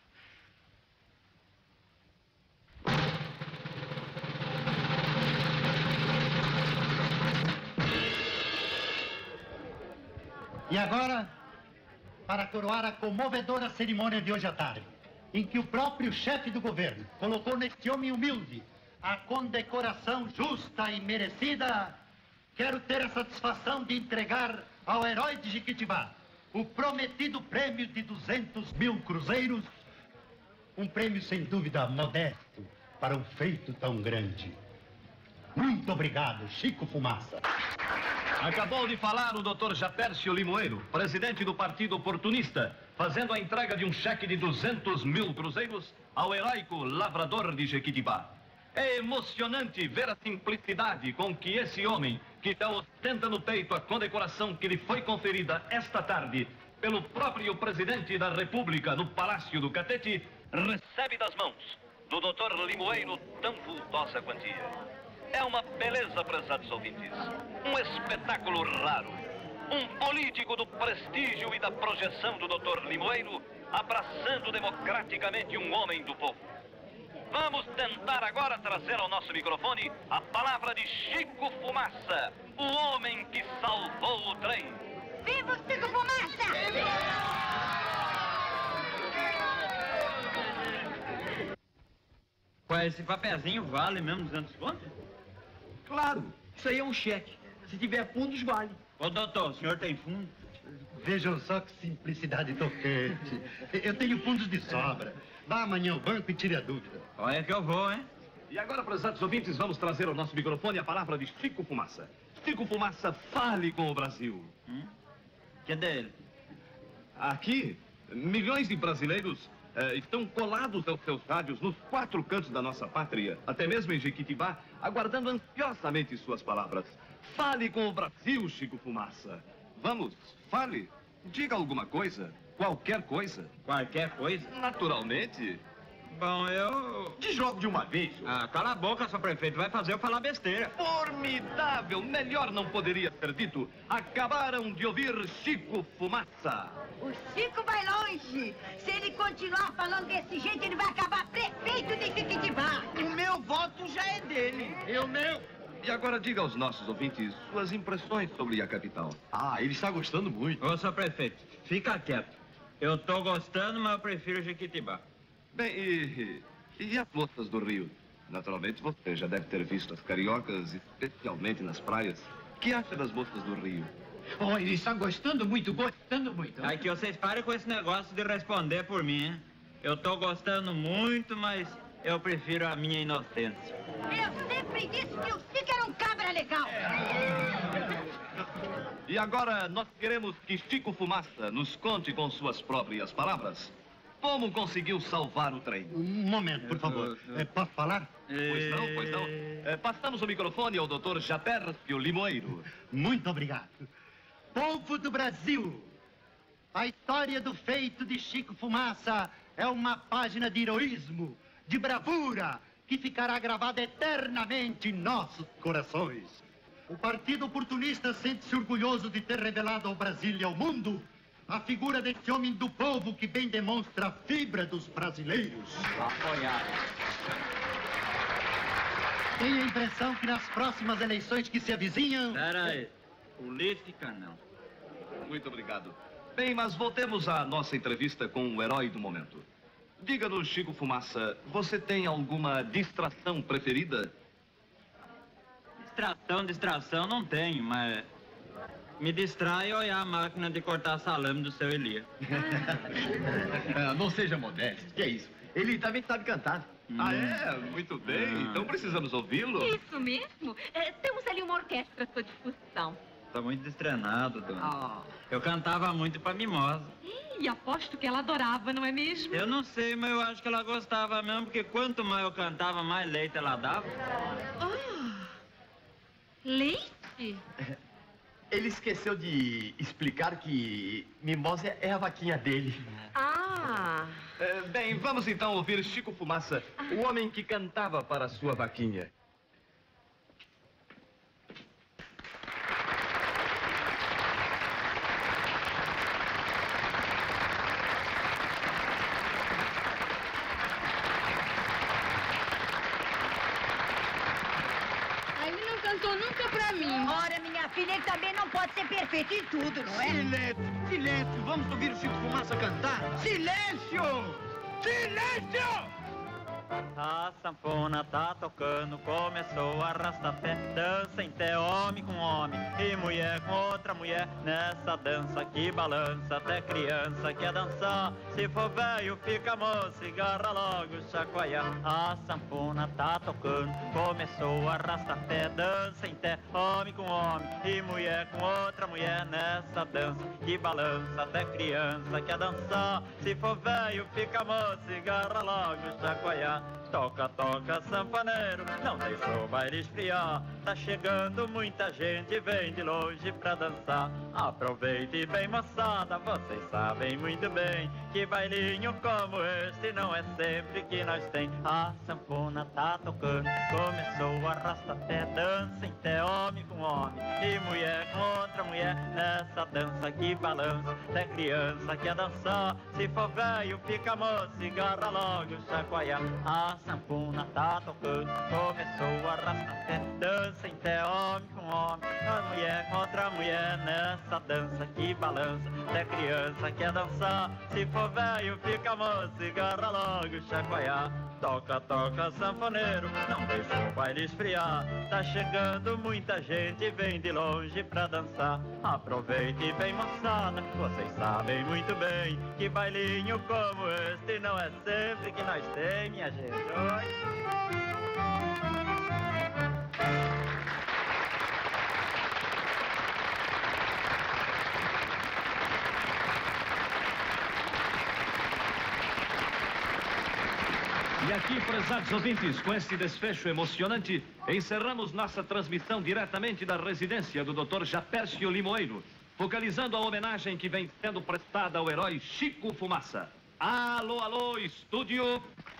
E agora, para coroar a comovedora cerimônia de hoje à tarde, em que o próprio chefe do governo colocou neste homem humilde a condecoração justa e merecida, quero ter a satisfação de entregar ao herói de Jequitibá o prometido prêmio de duzentos mil cruzeiros, um prêmio sem dúvida modesto para um feito tão grande. Muito obrigado, Chico Fumaça. Acabou de falar o doutor Japércio Limoeiro, presidente do Partido Oportunista, fazendo a entrega de um cheque de duzentos mil cruzeiros ao heróico lavrador de Jequitibá. É emocionante ver a simplicidade com que esse homem, que já ostenta no peito a condecoração que lhe foi conferida esta tarde pelo próprio presidente da República no Palácio do Catete, recebe das mãos do doutor Limoeiro tão vultosa quantia. É uma beleza, prezados ouvintes, um espetáculo raro. Um político do prestígio e da projeção do doutor Limoeiro abraçando democraticamente um homem do povo. Vamos tentar agora trazer ao nosso microfone a palavra de Chico Fumaça, o homem que salvou o trem. Viva o Chico Fumaça! Ué, esse papelzinho vale mesmo duzentos contos? Claro, isso aí é um cheque. Se tiver fundos, vale. Ô, doutor, o senhor tem fundo? Vejam só que simplicidade tocante. Eu tenho fundos de sobra. Vá amanhã ao banco e tire a dúvida. Olha que eu vou, hein? E agora, prezados ouvintes, vamos trazer ao nosso microfone a palavra de Chico Fumaça. Chico Fumaça, fale com o Brasil. Hum? Que dele? Aqui, milhões de brasileiros eh, estão colados aos seus rádios nos quatro cantos da nossa pátria, até mesmo em Jequitibá, aguardando ansiosamente suas palavras. Fale com o Brasil, Chico Fumaça. Vamos, fale. Diga alguma coisa. Qualquer coisa. Qualquer coisa? Naturalmente. Bom, eu... Te jogo de uma vez. Ah, cala a boca, seu prefeito. Vai fazer eu falar besteira. Formidável! Melhor não poderia ser dito. Acabaram de ouvir Chico Fumaça. O Chico vai longe. Se ele continuar falando desse jeito, ele vai acabar prefeito de Jequitibá. O meu voto já é dele. E o meu? E agora diga aos nossos ouvintes suas impressões sobre a capital. Ah, ele está gostando muito. Ô, seu prefeito, fica quieto. Eu tô gostando, mas eu prefiro Jequitibá. Bem, e, e as moças do Rio? Naturalmente você já deve ter visto as cariocas, especialmente nas praias. O que acha das moças do Rio? Oh, ele está gostando muito, gostando muito. Aí que vocês parem com esse negócio de responder por mim, hein? Eu tô gostando muito, mas eu prefiro a minha inocência. Eu sempre disse que o Chico era um cabra legal. E agora nós queremos que Chico Fumaça nos conte com suas próprias palavras como conseguiu salvar o trem. Um momento, por favor. É, posso falar? Pois não, pois não. É, passamos o microfone ao doutor Japércio Limoeiro. Muito obrigado. Povo do Brasil, a história do feito de Chico Fumaça é uma página de heroísmo, de bravura, que ficará gravada eternamente em nossos corações. O Partido Oportunista sente-se orgulhoso de ter revelado ao Brasil e ao mundo a figura desse homem do povo que bem demonstra a fibra dos brasileiros. Apoiado. Tenho a impressão que nas próximas eleições que se avizinham... Pera aí. Política, não. Muito obrigado. Bem, mas voltemos à nossa entrevista com o herói do momento. Diga-nos, Chico Fumaça, você tem alguma distração preferida? Distração, distração não tenho, mas... me distrai olhar a máquina de cortar salame do seu Elia. Ah, não seja modesto, que é isso? Ele também sabe cantar. Hum. Ah, é? Muito bem. Ah. Então precisamos ouvi-lo. Isso mesmo. É, temos ali uma orquestra à sua disposição. Tá muito destreinado, dona. Oh. Eu cantava muito pra mimosa. E aposto que ela adorava, não é mesmo? Eu não sei, mas eu acho que ela gostava mesmo, porque quanto mais eu cantava, mais leite ela dava. Oh. Leite? Ele esqueceu de explicar que Mimosa é a vaquinha dele. Ah! É, bem, vamos então ouvir Chico Fumaça, o homem que cantava para a sua vaquinha. Ele não cantou nunca pra mim. Ora, minha filha, ele também não pode ser perfeito em tudo, não é? Silêncio, silêncio. Vamos ouvir o Chico Fumaça cantar? Silêncio! Silêncio! A sanfona tá tocando, começou a arrasta-pé. Dança em té, homem com homem e mulher com outra mulher. Nessa dança que balança, até criança quer dançar. Se for velho, fica moço e garra logo chacoalhar. A sanfona tá tocando, começou a arrasta-pé. Dança em té, homem com homem e mulher com outra mulher. Nessa dança que balança, até criança quer dançar. Se for velho, fica moço e garra logo chacoalhar. Toca, toca, sanfoneiro, não deixou o baile esfriar. Tá chegando muita gente, vem de longe pra dançar. Aproveite bem, moçada, vocês sabem muito bem que bailinho como este não é sempre que nós tem. A sanfona tá tocando, começou a arrasta-pé. Dança em té, homem com homem e mulher com outra mulher. Nessa dança que balança, até criança quer dançar. Se for velho, fica moço e garra logo chacoalhar. A sanfona tá tocando, começou a arrasta-pé. Dança em té, homem com homem, uma mulher com outra mulher. Nessa dança que balança, até criança quer dançar. Se for velho, fica moço e garra logo chacoalhar. Toca, toca, sanfoneiro, não deixa o baile esfriar. Tá chegando muita gente, vem de longe pra dançar. Aproveite bem, moçada, vocês sabem muito bem que bailinho como este não é sempre que nós tem, minha gente. Oi. E aqui, prezados ouvintes, com este desfecho emocionante, encerramos nossa transmissão diretamente da residência do doutor Japércio Limoeiro, focalizando a homenagem que vem sendo prestada ao herói Chico Fumaça. Alô, alô, estúdio!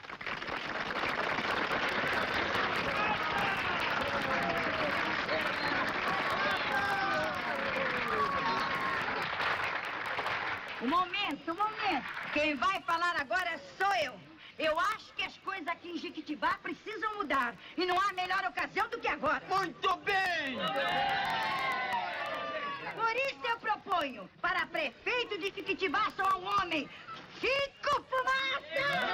Um momento, um momento. Quem vai falar agora sou eu. Eu acho que as coisas aqui em Jequitibá precisam mudar. E não há melhor ocasião do que agora. Muito bem! Por isso eu proponho, para prefeito de Jequitibá só um homem, Chico Fumaça!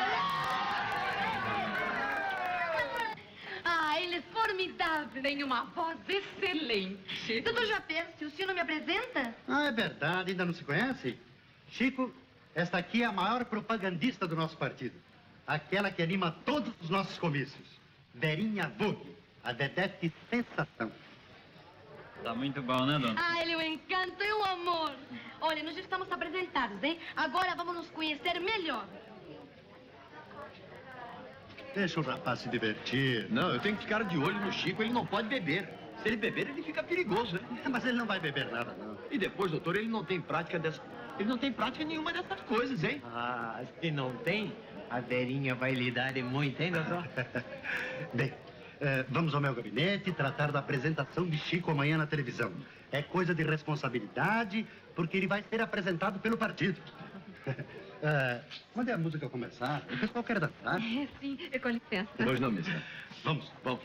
Ah, ele é formidável. Tem uma voz excelente. Doutor Japércio, o senhor não me apresenta? Ah, é verdade. Ainda não se conhece? Chico, esta aqui é a maior propagandista do nosso partido. Aquela que anima todos os nossos comícios. Verinha Vogue, a vedete sensação. Tá muito bom, né, dona? Ah, ele é um encanto e um amor. Olha, nós já estamos apresentados, hein? Agora vamos nos conhecer melhor. Deixa o rapaz se divertir. Não, eu tenho que ficar de olho no Chico, ele não pode beber. Se ele beber, ele fica perigoso, né? Mas ele não vai beber nada, não. E depois, doutor, ele não tem prática dessa... Ele não tem prática nenhuma dessas coisas, hein? Ah, se não tem, a Verinha vai lhe dar de muito, hein, doutor? Bem, eh, vamos ao meu gabinete tratar da apresentação de Chico amanhã na televisão. É coisa de responsabilidade, porque ele vai ser apresentado pelo partido. eh, quando é a música começar, o pessoal quer dançar. É, sim, com licença. Pois não, missa. Vamos, vamos.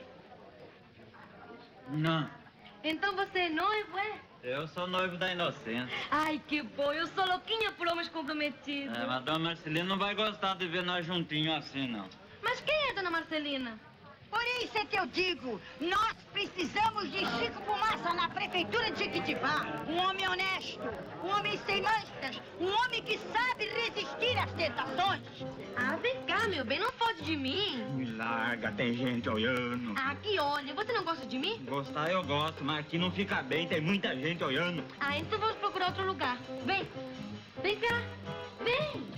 Não, Então você é noivo, é? eu sou noivo da Inocência. Ai, que bom. Eu sou louquinha por homens comprometidos. É, mas dona Marcelina não vai gostar de ver nós juntinhos assim, não. Mas quem é dona Marcelina? Por isso é que eu digo, nós precisamos de Chico Fumaça na prefeitura de Jequitibá. Um homem honesto, um homem sem manchas, um homem que sabe resistir às tentações. Ah, vem cá, meu bem, não foge de mim. Me larga, tem gente olhando. Ah, que olha, você não gosta de mim? Gostar eu gosto, mas aqui não fica bem, tem muita gente olhando. Ah, então vamos procurar outro lugar. Vem, vem cá, vem.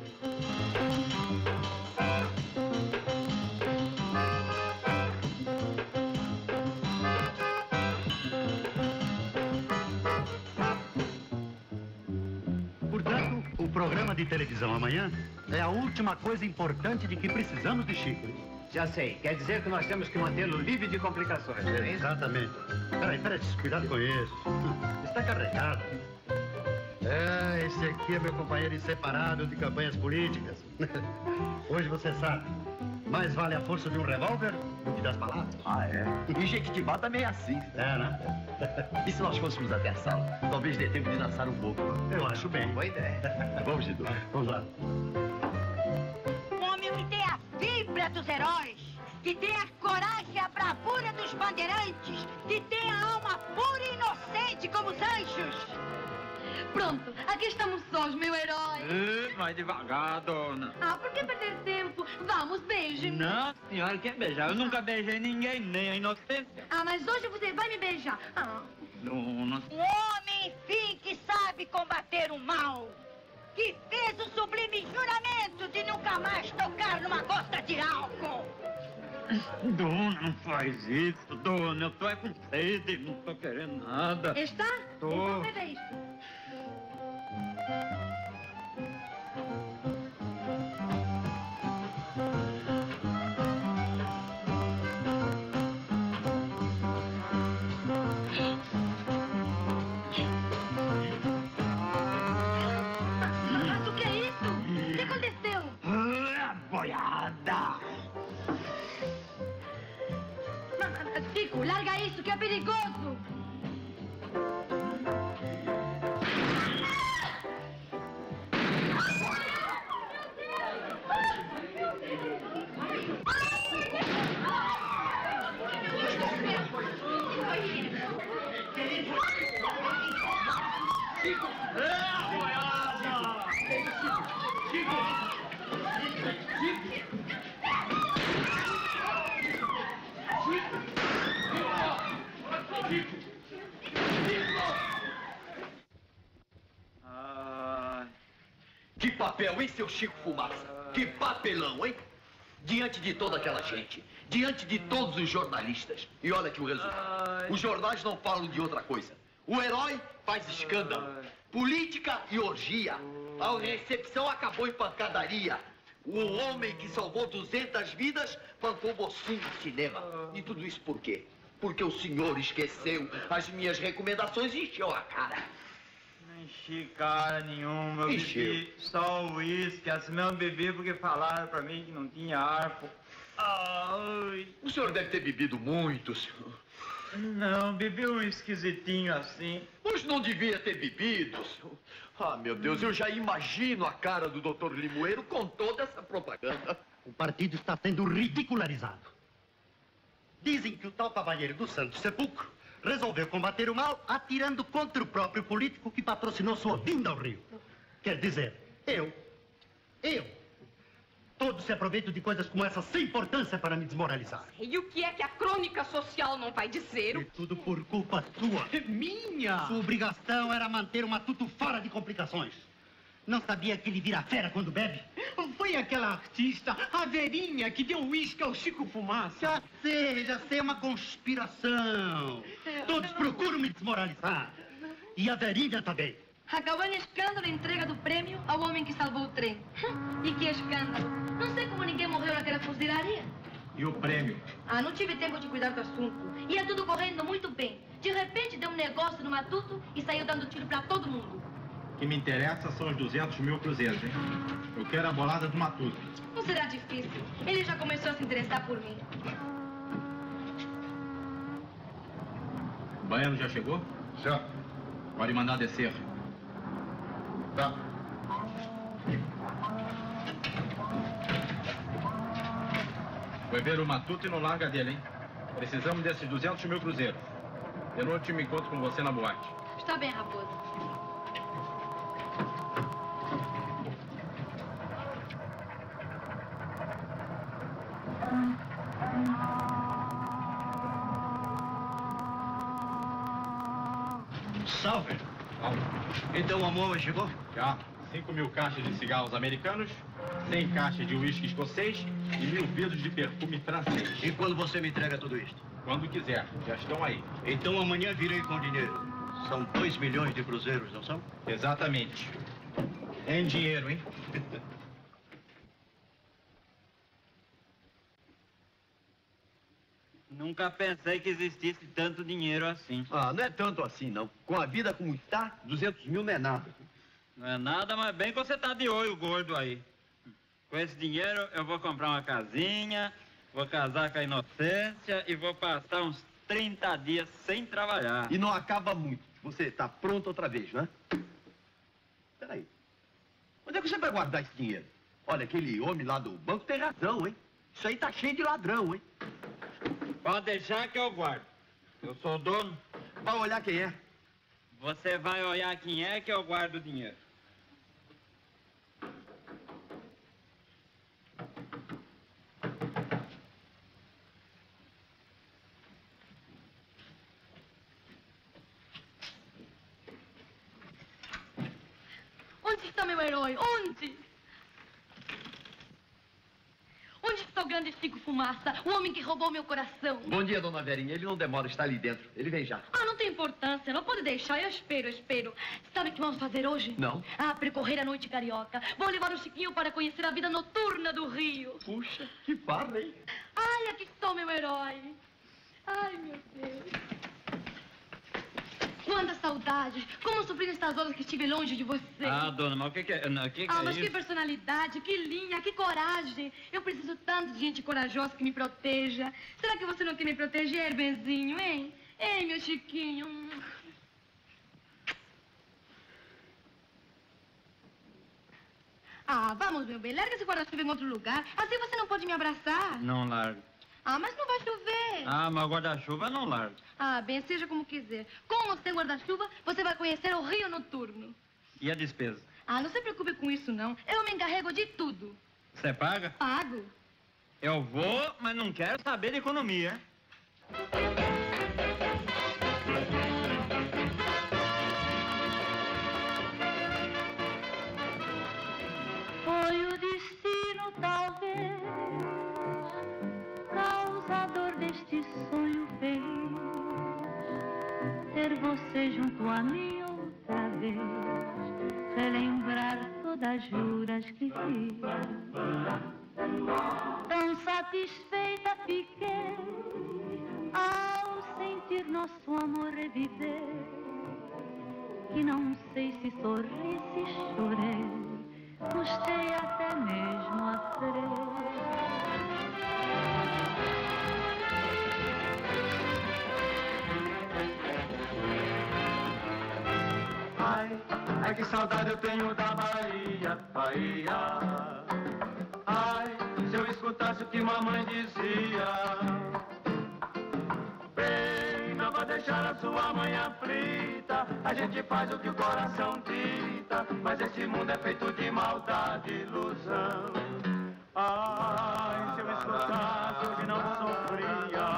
Portanto, o programa de televisão amanhã é a última coisa importante de que precisamos de Chico. Já sei. Quer dizer que nós temos que mantê-lo livre de complicações, não é isso? Exatamente. Peraí, peraí, cuidado com isso. Está carregado. É, esse aqui é meu companheiro inseparável de campanhas políticas. Hoje você sabe, mais vale a força de um revólver do que das palavras. Ah, é? E Jequitibá também é assim. É, né? E se nós fôssemos até a sala? Talvez dê tempo de dançar um pouco. Eu acho bem. Boa ideia. Vamos, Didu. Vamos lá. Um homem que tem a fibra do dos heróis, que tem a coragem e a bravura dos bandeirantes, que tem a alma pura e inocente como os anjos. Pronto, aqui estamos sós, meu herói. Uh, vai devagar, dona. Ah, por que perder tempo? Vamos, beije-me. Não, senhora quer beijar. Eu nunca beijei ninguém, nem a inocência. Ah, mas hoje você vai me beijar. Ah. Dona. Um homem, enfim, que sabe combater o mal, que fez o sublime juramento de nunca mais tocar numa gota de álcool. Dona, não faz isso, dona. Eu tô é com sede, não tô querendo nada. Está? Tô. Então beba isto. Mas o que é isso? O que aconteceu? Ah, boiada! Chico, larga isso que é perigoso! Que papel, hein, seu Chico Fumaça? Que papelão, hein? Diante de toda aquela gente, diante de todos os jornalistas. E olha aqui o resultado. Os jornais não falam de outra coisa. O herói faz escândalo. Política e orgia. A recepção acabou em pancadaria. O homem que salvou duzentas vidas bancou mocinho no cinema. E tudo isso por quê? Porque o senhor esqueceu as minhas recomendações e encheu a cara. Não enchi cara nenhuma, eu bebi só o uísque, assim mesmo bebi porque falaram pra mim que não tinha arco. Ai. O senhor deve ter bebido muito, senhor. Não, bebi um esquisitinho assim. Mas não devia ter bebido, senhor. Ah, meu Deus, eu já imagino a cara do doutor Limoeiro com toda essa propaganda. O partido está sendo ridicularizado. Dizem que o tal cavalheiro do Santo Sepulcro resolveu combater o mal atirando contra o próprio político que patrocinou sua vinda ao Rio. Quer dizer, eu, eu, todos se aproveitam de coisas como essa sem importância para me desmoralizar. E o que é que a crônica social não vai dizer? E tudo por culpa sua. Minha! Sua obrigação era manter o Matuto fora de complicações. Não sabia que ele vira fera quando bebe? Foi aquela artista, a Verinha, que deu uísque ao Chico Fumaça. Já sei, já sei, é uma conspiração. Todos procuram me desmoralizar. E a Verinha também. Acabou em escândalo a entrega do prêmio ao homem que salvou o trem. E que escândalo. Não sei como ninguém morreu naquela fuzilaria. E o prêmio? Ah, não tive tempo de cuidar do assunto. Ia tudo correndo muito bem. De repente deu um negócio no Matuto e saiu dando tiro pra todo mundo. O que me interessa são os duzentos mil cruzeiros, hein? Eu quero a bolada do Matuto. Não será difícil. Ele já começou a se interessar por mim. O baiano já chegou? Já. Pode mandar descer. Tá. Foi ver o Matuto e não larga dele, hein? Precisamos desses duzentos mil cruzeiros. De noite eu me encontro com você na boate. Está bem, Raposa. Salve. Então o amor chegou? Já. Cinco mil caixas de cigarros americanos, cem caixas de uísque escocês e mil vidros de perfume francês. E quando você me entrega tudo isto? Quando quiser. Já estão aí. Então amanhã virei com dinheiro. São dois milhões de cruzeiros, não são? Exatamente. Em dinheiro, hein? Nunca pensei que existisse tanto dinheiro assim. Ah, não é tanto assim, não. Com a vida como está, duzentos mil não é nada. Não é nada, mas bem que você tá de olho gordo aí. Com esse dinheiro eu vou comprar uma casinha, vou casar com a Inocência e vou passar uns trinta dias sem trabalhar. E não acaba muito. Você está pronto outra vez, não é? Peraí. Onde é que você vai guardar esse dinheiro? Olha, aquele homem lá do banco tem razão, hein? Isso aí tá cheio de ladrão, hein? Pode deixar que eu guardo. Eu sou o dono. Vai olhar quem é. Você vai olhar quem é que eu guardo o dinheiro. Onde está meu herói? Onde? Onde está o grande Chico Fumaça, o homem que roubou meu coração? Bom dia, dona Verinha. Ele não demora, está ali dentro. Ele vem já. Ah, não tem importância, não pode deixar. Eu espero, eu espero. Sabe o que vamos fazer hoje? Não. Ah, percorrer a noite carioca. Vou levar o Chiquinho para conhecer a vida noturna do Rio. Puxa, que farra, hein? Ai, aqui está o meu herói. Ai, meu Deus. Quanta saudade! Como sofri nestas horas que estive longe de você. Ah, dona, mas o que, que é? Não, o que, que Ah, é mas que isso? personalidade, que linha, que coragem. Eu preciso tanto de gente corajosa que me proteja. Será que você não quer me proteger, Benzinho, hein? Ei, meu Chiquinho. Ah, vamos, meu bem. Larga esse guarda-chuva em outro lugar. Assim você não pode me abraçar. Não largo. Ah, mas não vai chover. Ah, mas guarda-chuva não largo. Ah, bem, seja como quiser. Com ou sem guarda-chuva, você vai conhecer o Rio Noturno. E a despesa? Ah, não se preocupe com isso, não. Eu me encarrego de tudo. Você paga? Pago. Eu vou, mas não quero saber de economia. Foi o destino, talvez, causador deste sonho feliz, ter você junto a mim outra vez, relembrar todas as juras que fiz. Tão satisfeita fiquei ao sentir nosso amor reviver, que não sei se sorri, se chorei. Custei até mesmo a crer. Ai, ai que saudade eu tenho da Bahia, Bahia. Ai, se eu escutasse o que mamãe dizia. Bem, não vou deixar a sua mãe aflita. A gente faz o que o coração dita, mas esse mundo é feito de maldade e ilusão. Ai, se eu escutasse hoje não sofria.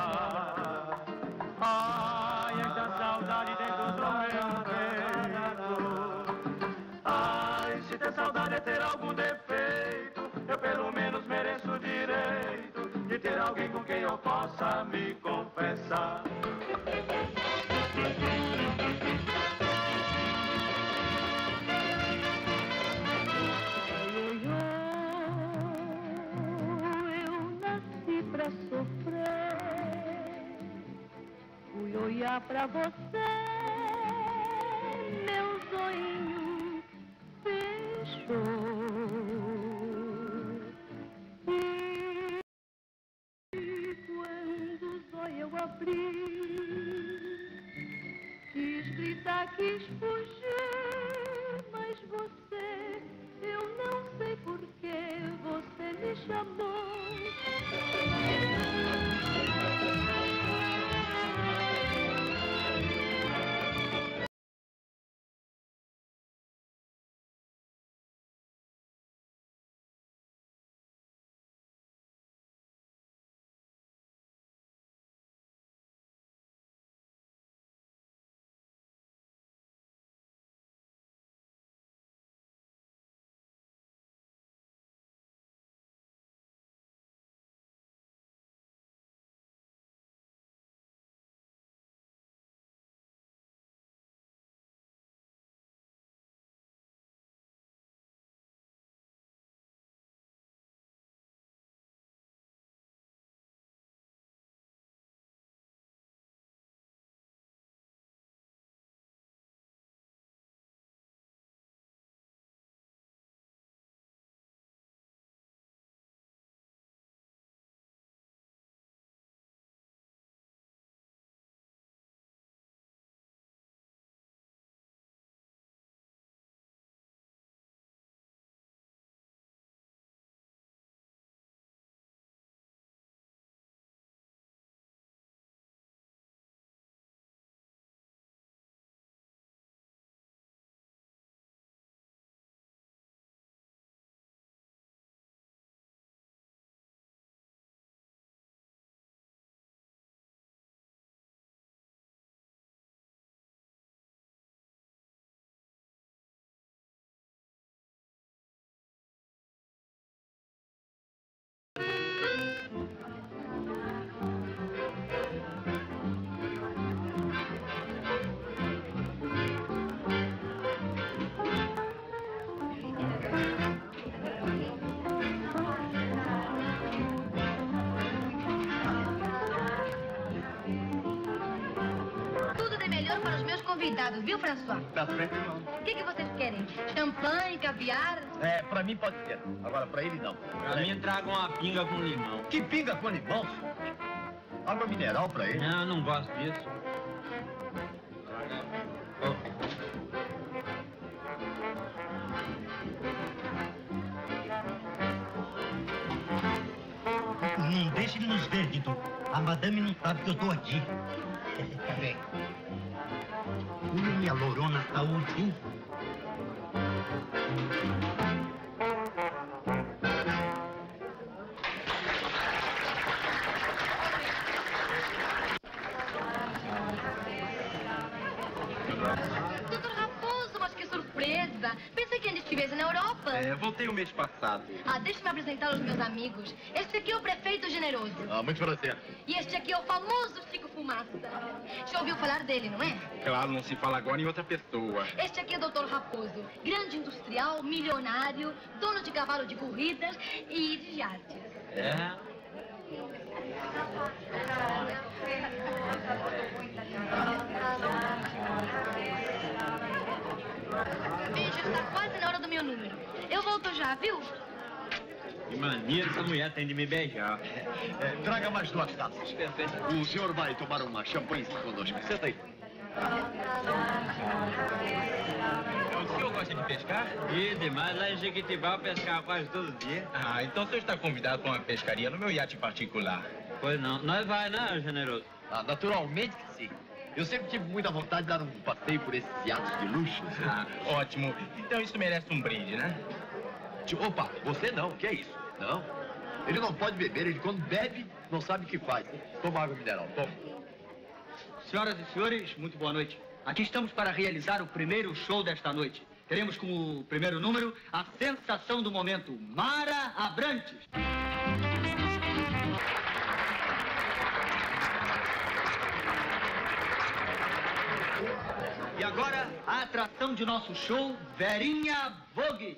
Ai, essa saudade dentro do meu peito. Ai, se ter saudade é ter algum defeito, eu pelo menos mereço o direito de ter alguém com quem eu possa me confessar. Pra sofrer, fui olhar pra você, meu zoinho fechou. E quando o zóio eu abri, quis gritar, quis fugir, mas você, eu não sei por que você me chamou. convidados, viu, François? Tá frente, não. O que, que vocês querem? Champanhe, caviar? É, pra mim pode ser. Agora pra ele não. Pra mim traga uma pinga com limão. Que pinga com limão, senhor? Água mineral pra ele? Não, não gosto disso. Oh. Não deixe ele nos ver, Dito. A madame não sabe que eu tô aqui. Tá bem. Minha lourona saúde. Doutor Raposo, mas que surpresa! Pensei que ainda estivesse na Europa. É, voltei o mês passado. Ah, deixe-me apresentar aos meus amigos. Este aqui é o prefeito generoso. Ah, muito prazer. E este aqui é o famoso Chico Fumaça. Já ouviu falar dele, não é? Claro, não se fala agora em outra pessoa. Este aqui é o doutor Raposo. Grande industrial, milionário, dono de cavalo de corridas e de artes. É? Beijo, está quase na hora do meu número. Eu volto já, viu? Que mania essa mulher tem de me beijar. É, traga mais duas taças. O senhor vai tomar uma champanhe conosco. Senta aí. O senhor gosta de pescar? E demais, lá em Jequitibá eu pescava quase todo dia. Ah, então o senhor está convidado para uma pescaria no meu iate particular. Pois não. Nós vai, né, generoso? Ah, naturalmente que sim. Eu sempre tive muita vontade de dar um passeio por esses iates de luxo. Ah, ótimo. Então isso merece um brinde, né? Opa, você não, que é isso? Não. Ele não pode beber, ele quando bebe, não sabe o que faz. Toma água mineral, toma. Senhoras e senhores, muito boa noite. Aqui estamos para realizar o primeiro show desta noite. Teremos como primeiro número a sensação do momento, Mara Abrantes. E agora, a atração de nosso show, Verinha Vogue.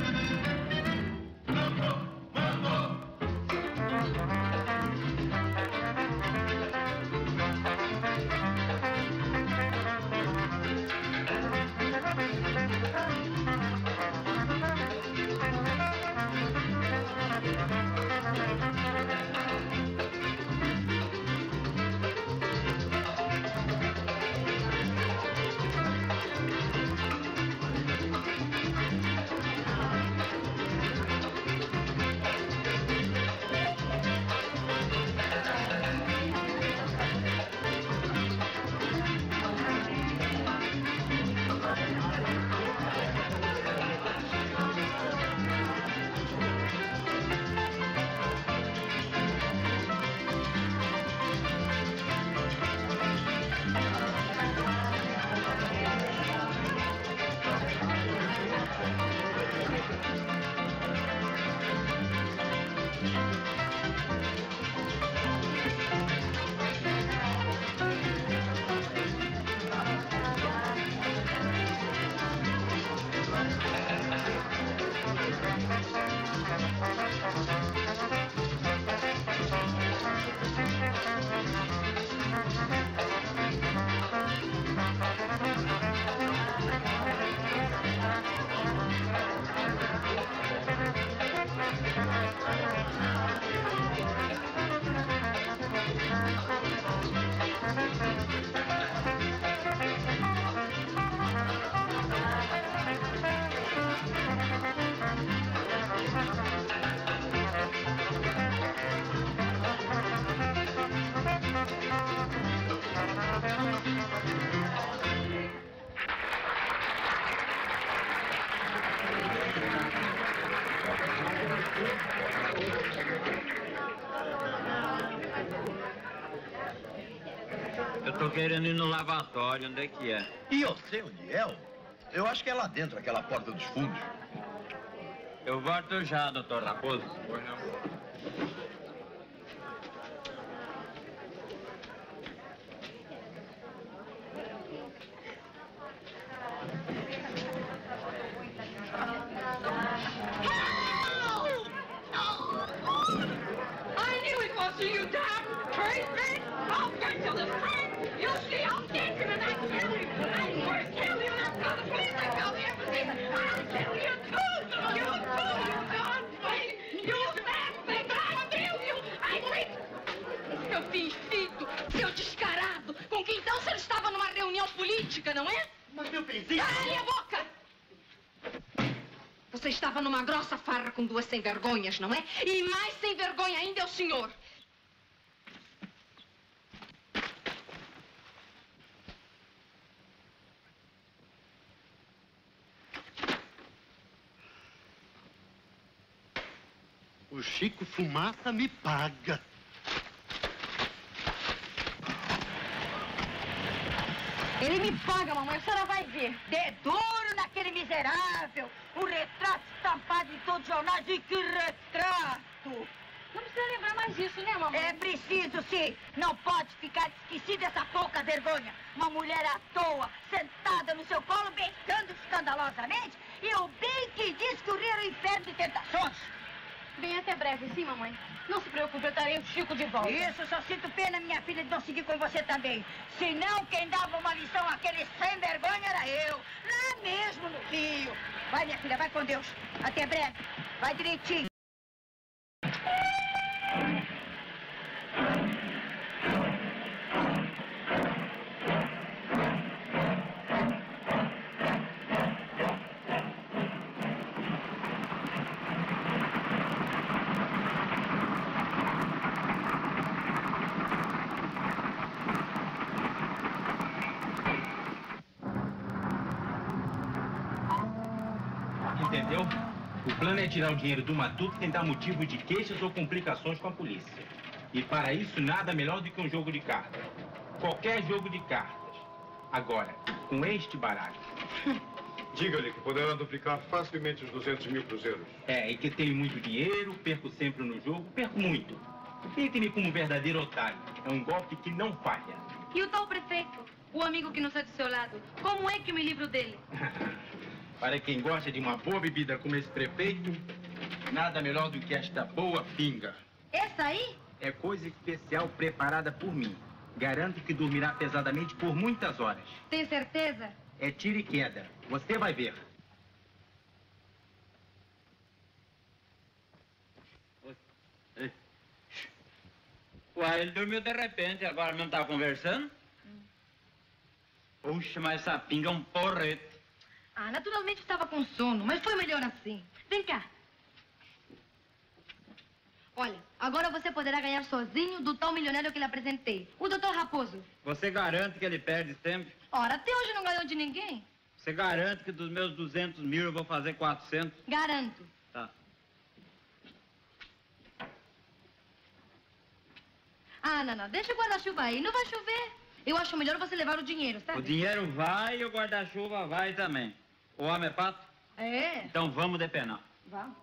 Eu tô querendo ir no lavatório, onde é que é? E eu sei onde é, ó. Eu acho que é lá dentro, aquela porta dos fundos. Eu volto já, doutor Raposo. Pois não. I knew it wasn't you, Dad! Crazy! I'll get to the front! You'll see, I'll get you tonight, Henry! fingido, seu descarado. Com quem então você estava numa reunião política, não é? Mas meu benzinho... Cale a boca! Você estava numa grossa farra com duas sem vergonhas, não é? E mais sem vergonha ainda é o senhor. O Chico Fumaça me paga. Ele me paga, mamãe, a senhora vai ver. Dê duro naquele miserável. O retrato estampado em todos os jornais. E que retrato! Não precisa lembrar mais disso, né, mamãe? É preciso, sim. Não pode ficar esquecida essa pouca vergonha. Uma mulher à toa, sentada no seu colo, beijando escandalosamente. E o bem que diz que o rio é o inferno de tentações. Bem, até breve, sim, mamãe. Não se preocupe, eu trarei o Chico de volta. Isso, só sinto pena, minha filha, de não seguir com você também. Senão, quem dava uma lição àquele sem vergonha era eu. Lá mesmo no Rio. Vai, minha filha, vai com Deus. Até breve. Vai direitinho. Entendeu? O plano é tirar o dinheiro do Matuto sem dar motivo de queixas ou complicações com a polícia. E para isso, nada melhor do que um jogo de cartas. Qualquer jogo de cartas. Agora, com este baralho. Diga-lhe que poderá duplicar facilmente os duzentos mil cruzeiros. É, e que tenho muito dinheiro, perco sempre no jogo, perco muito. Tente-me como um verdadeiro otário. É um golpe que não falha. E o tal prefeito, o amigo que não está do seu lado, como é que eu me livro dele? Para quem gosta de uma boa bebida como esse prefeito, nada melhor do que esta boa pinga. Essa aí? É coisa especial preparada por mim. Garanto que dormirá pesadamente por muitas horas. Tem certeza? É tiro e queda. Você vai ver. Uai, ele dormiu de repente, agora não tá conversando? Hum. Puxa, mas essa pinga é um porrete. Ah, naturalmente estava com sono, mas foi melhor assim. Vem cá. Olha, agora você poderá ganhar sozinho do tal milionário que lhe apresentei, o doutor Raposo. Você garante que ele perde sempre? Ora, até hoje não ganhou de ninguém. Você garante que dos meus duzentos mil eu vou fazer quatrocentos? Garanto. Tá. Ah, não, não, deixa o guarda-chuva aí, não vai chover. Eu acho melhor você levar o dinheiro, sabe? O dinheiro vai e o guarda-chuva vai também. O homem é pato? É. Então vamos depenar. Vamos.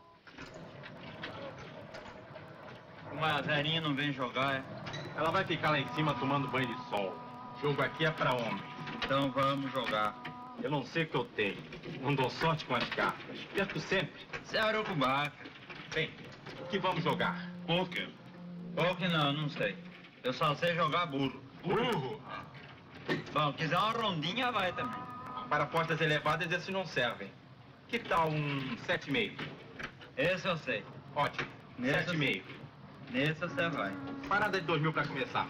Uma velhinha não vem jogar, é? Ela vai ficar lá em cima tomando banho de sol. O jogo aqui é pra homem. Então vamos jogar. Eu não sei o que eu tenho. Não dou sorte com as cartas. Perco sempre. Você é urucubaca. Bem, o que vamos jogar? Poker. Poker não, não sei. Eu só sei jogar burro. Burro? Bom, quiser uma rondinha, vai também. Para apostas elevadas, esses não servem. Que tal um sete e meio? Esse eu sei. Ótimo. Nesse Sete e meio. Nesse você vai. Parada de dois mil para começar.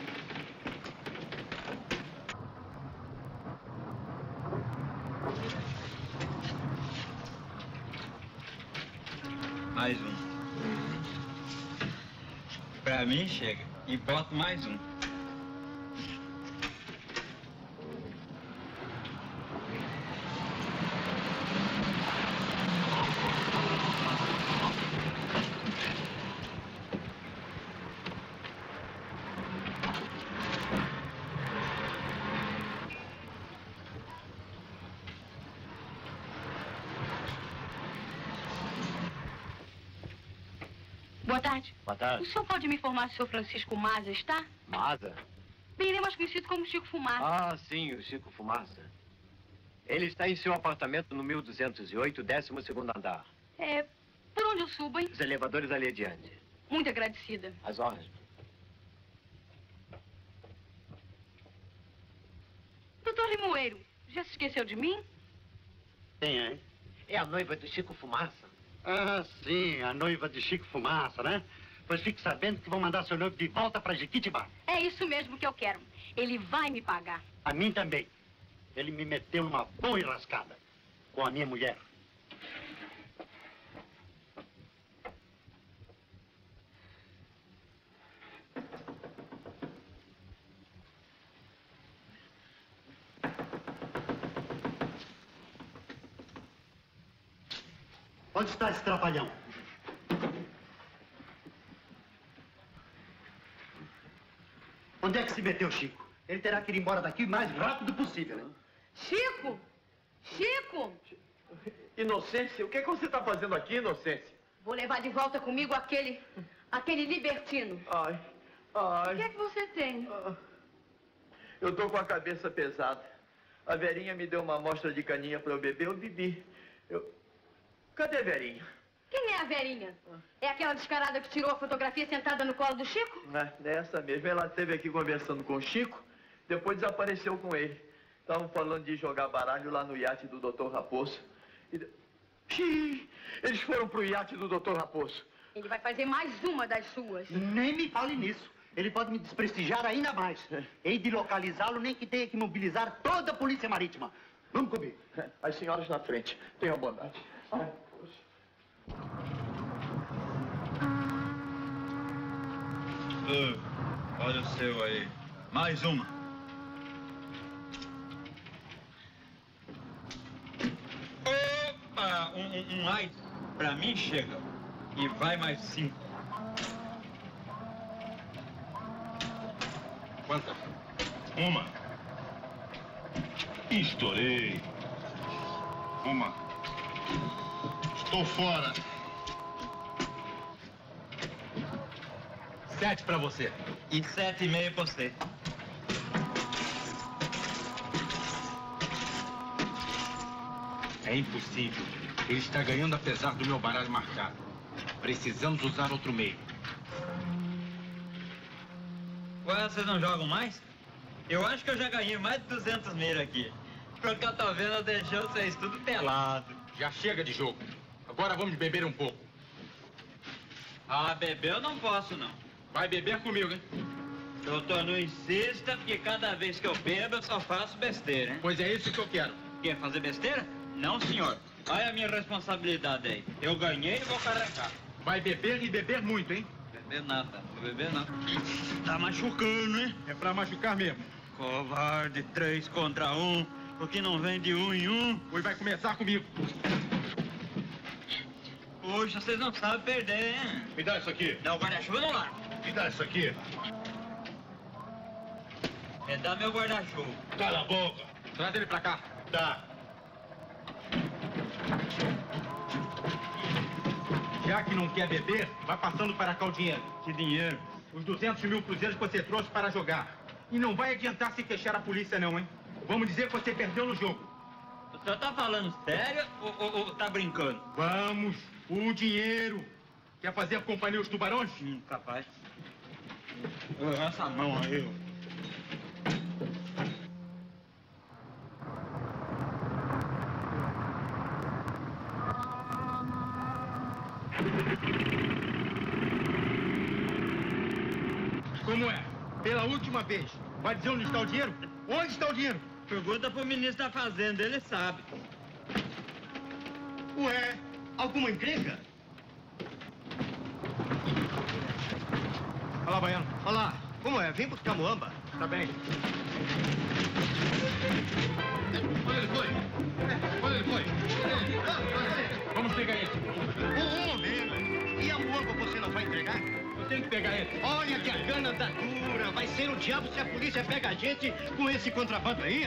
Mais um. Pra mim chega. E boto mais um. Boa tarde. Boa tarde. O senhor pode me informar se o senhor Francisco Maza está? Maza? Bem, ele é mais conhecido como Chico Fumaça. Ah, sim, o Chico Fumaça. Ele está em seu apartamento no mil duzentos e oito, décimo segundo andar. É, por onde eu subo, hein? Os elevadores ali adiante. Muito agradecida. As ordens. Doutor Limoeiro, já se esqueceu de mim? Quem é? É a noiva do Chico Fumaça. Ah, sim, a noiva de Chico Fumaça, né? Pois fique sabendo que vão mandar seu noivo de volta para Jequitibá. É isso mesmo que eu quero. Ele vai me pagar. A mim também. Ele me meteu numa boa enrascada com a minha mulher. Onde está esse trapalhão? Onde é que se meteu, Chico? Ele terá que ir embora daqui o mais rápido possível, hein? Chico! Chico! Inocência, o que é que você está fazendo aqui, Inocência? Vou levar de volta comigo aquele... aquele libertino. Ai, ai... O que é que você tem? Eu tô com a cabeça pesada. A Verinha me deu uma amostra de caninha para eu beber, eu bebi. Eu... Cadê a Verinha? Quem é a Verinha? É aquela descarada que tirou a fotografia sentada no colo do Chico? É, é essa mesmo. Ela esteve aqui conversando com o Chico, depois desapareceu com ele. Estavam falando de jogar baralho lá no iate do doutor Raposo. E... Xiii, eles foram pro iate do doutor Raposo. Ele vai fazer mais uma das suas. Nem me fale nisso. Ele pode me desprestigiar ainda mais. Hei de localizá-lo, nem que tenha que mobilizar toda a polícia marítima. Vamos comigo. As senhoras na frente. Tenham bondade. Ai. Uh, olha o seu aí. Mais uma. Opa! Um, um, um mais. Pra mim chega. E vai mais cinco. Quantas? Uma. Estourei. Uma. Estou fora. Sete pra você. E sete e meio pra você. É impossível. Ele está ganhando apesar do meu baralho marcado. Precisamos usar outro meio. Ué, vocês não jogam mais? Eu acho que eu já ganhei mais de duzentos mil aqui. Pelo que eu tô vendo, eu deixei vocês tudo pelado. Já chega de jogo. Agora vamos beber um pouco. Ah, beber eu não posso, não. Vai beber comigo, hein? Doutor, não insista, porque cada vez que eu bebo, eu só faço besteira, hein? Pois é isso que eu quero. Quer fazer besteira? Não, senhor. Olha a minha responsabilidade aí. Eu ganhei e vou carregar. Vai beber e beber muito, hein? Beber nada, não beber nada. Tá machucando, hein? É pra machucar mesmo. Covarde, três contra um. O que não vem de um em um. Pois vai começar comigo. Poxa, vocês não sabem perder, hein? Me dá isso aqui. Não, o guarda-chuva não lá. Me dá isso aqui. Me dá meu guarda-chuva. Cala a boca. Traz ele pra cá. Tá. Já que não quer beber, vai passando para cá o dinheiro. Que dinheiro? Os duzentos mil cruzeiros que você trouxe para jogar. E não vai adiantar se queixar a polícia não, hein? Vamos dizer que você perdeu no jogo. O senhor tá falando sério ou, ou, ou tá brincando? Vamos, o dinheiro. Quer fazer companhia aos tubarões? Hum, capaz. Essa mão aí, ó. Como é? Pela última vez. Vai dizer onde está o dinheiro? Onde está o dinheiro? Pergunta pro ministro da Fazenda, ele sabe. Ué, alguma encrenca? Olá, Baiano. Olá, como é? Vim buscar Moamba. Tá bem. Onde ele foi? Onde ele foi? Vamos pegar ele. Um momento. E a Moamba você não vai entregar? Eu tenho que pegar ele. Olha que a cana tá dura. Vai ser o diabo se a polícia pega a gente com esse contrabando aí.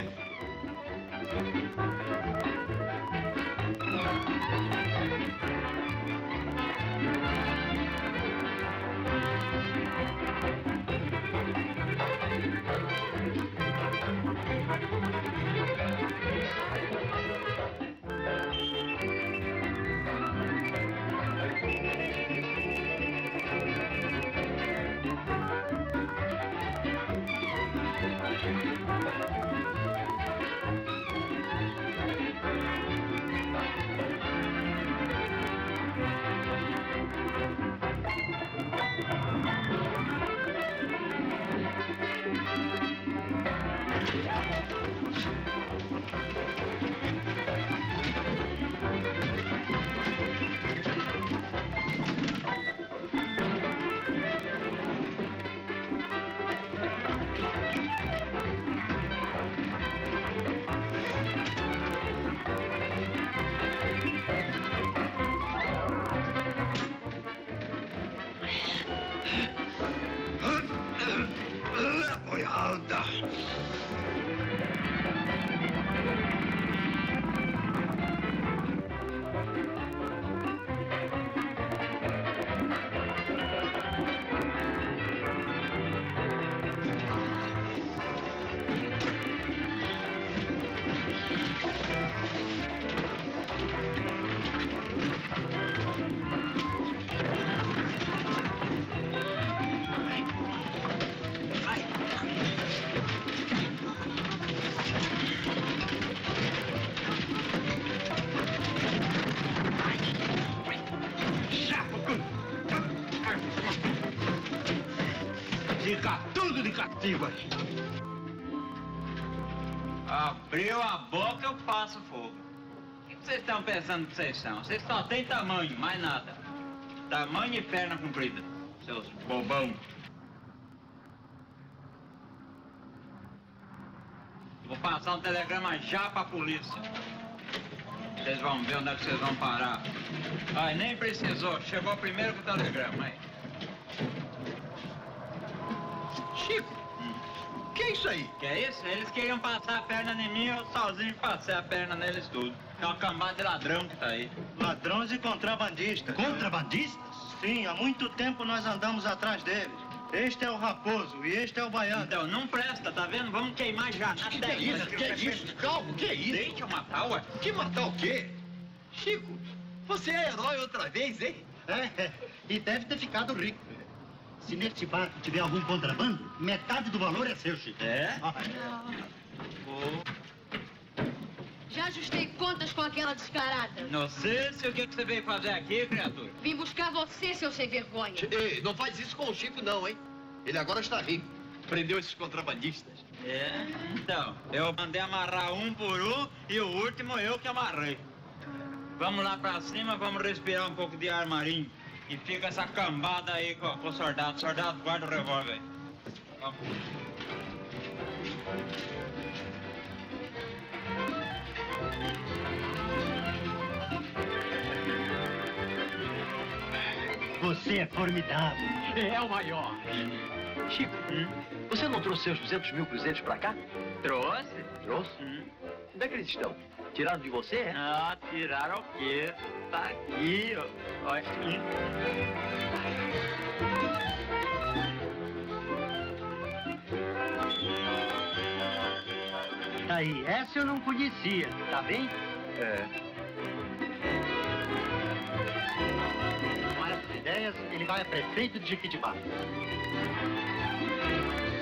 gorda. Fica tudo de castigo aí. Abriu a boca, eu faço fogo. O que vocês estão pensando que vocês são? Vocês só têm tamanho, mais nada. Tamanho e perna comprida, seus bobão. Vou passar um telegrama já pra polícia. Vocês vão ver onde é que vocês vão parar. Ai, nem precisou. Chegou primeiro com o telegrama, aí. Chico, o que é isso aí? Que é isso? Eles queriam passar a perna em mim, eu sozinho passei a perna neles tudo. É uma cambada de ladrão que tá aí. Ladrões e contrabandistas. Contrabandistas? Sim, há muito tempo nós andamos atrás deles. Este é o Raposo e este é o Baiano. Então, não presta, tá vendo? Vamos queimar já na Que é isso? Que é isso? Calma, que é isso? Deixa eu matar, ué. Que matar o quê? Chico, você é herói outra vez, hein? É, e deve ter ficado rico. Se neste barco tiver algum contrabando, metade do valor é seu, Chico. É? Ah, Já ajustei contas com aquela descarada. Não sei se o que você veio fazer aqui, criatura. Vim buscar você, seu sem vergonha. Ei, não faz isso com o Chico, não, hein? Ele agora está rico. Prendeu esses contrabandistas. É, então, eu mandei amarrar um por um e o último eu que amarrei. Vamos lá pra cima, vamos respirar um pouco de ar marinho. E fica essa cambada aí com, com o soldado. Soldado, guarda o revólver aí. Vamos. Você é formidável. É o maior. Chico, hum? você não trouxe seus duzentos mil cruzeiros pra cá? Trouxe? Trouxe? Hum. Onde é que eles estão? Tiraram de você, é? Ah, tiraram o quê? Tá aqui, ó. Olha aqui. Aí, essa eu não conhecia, tá bem? É. Com essas ideias, ele vai a prefeito de Jequitibá.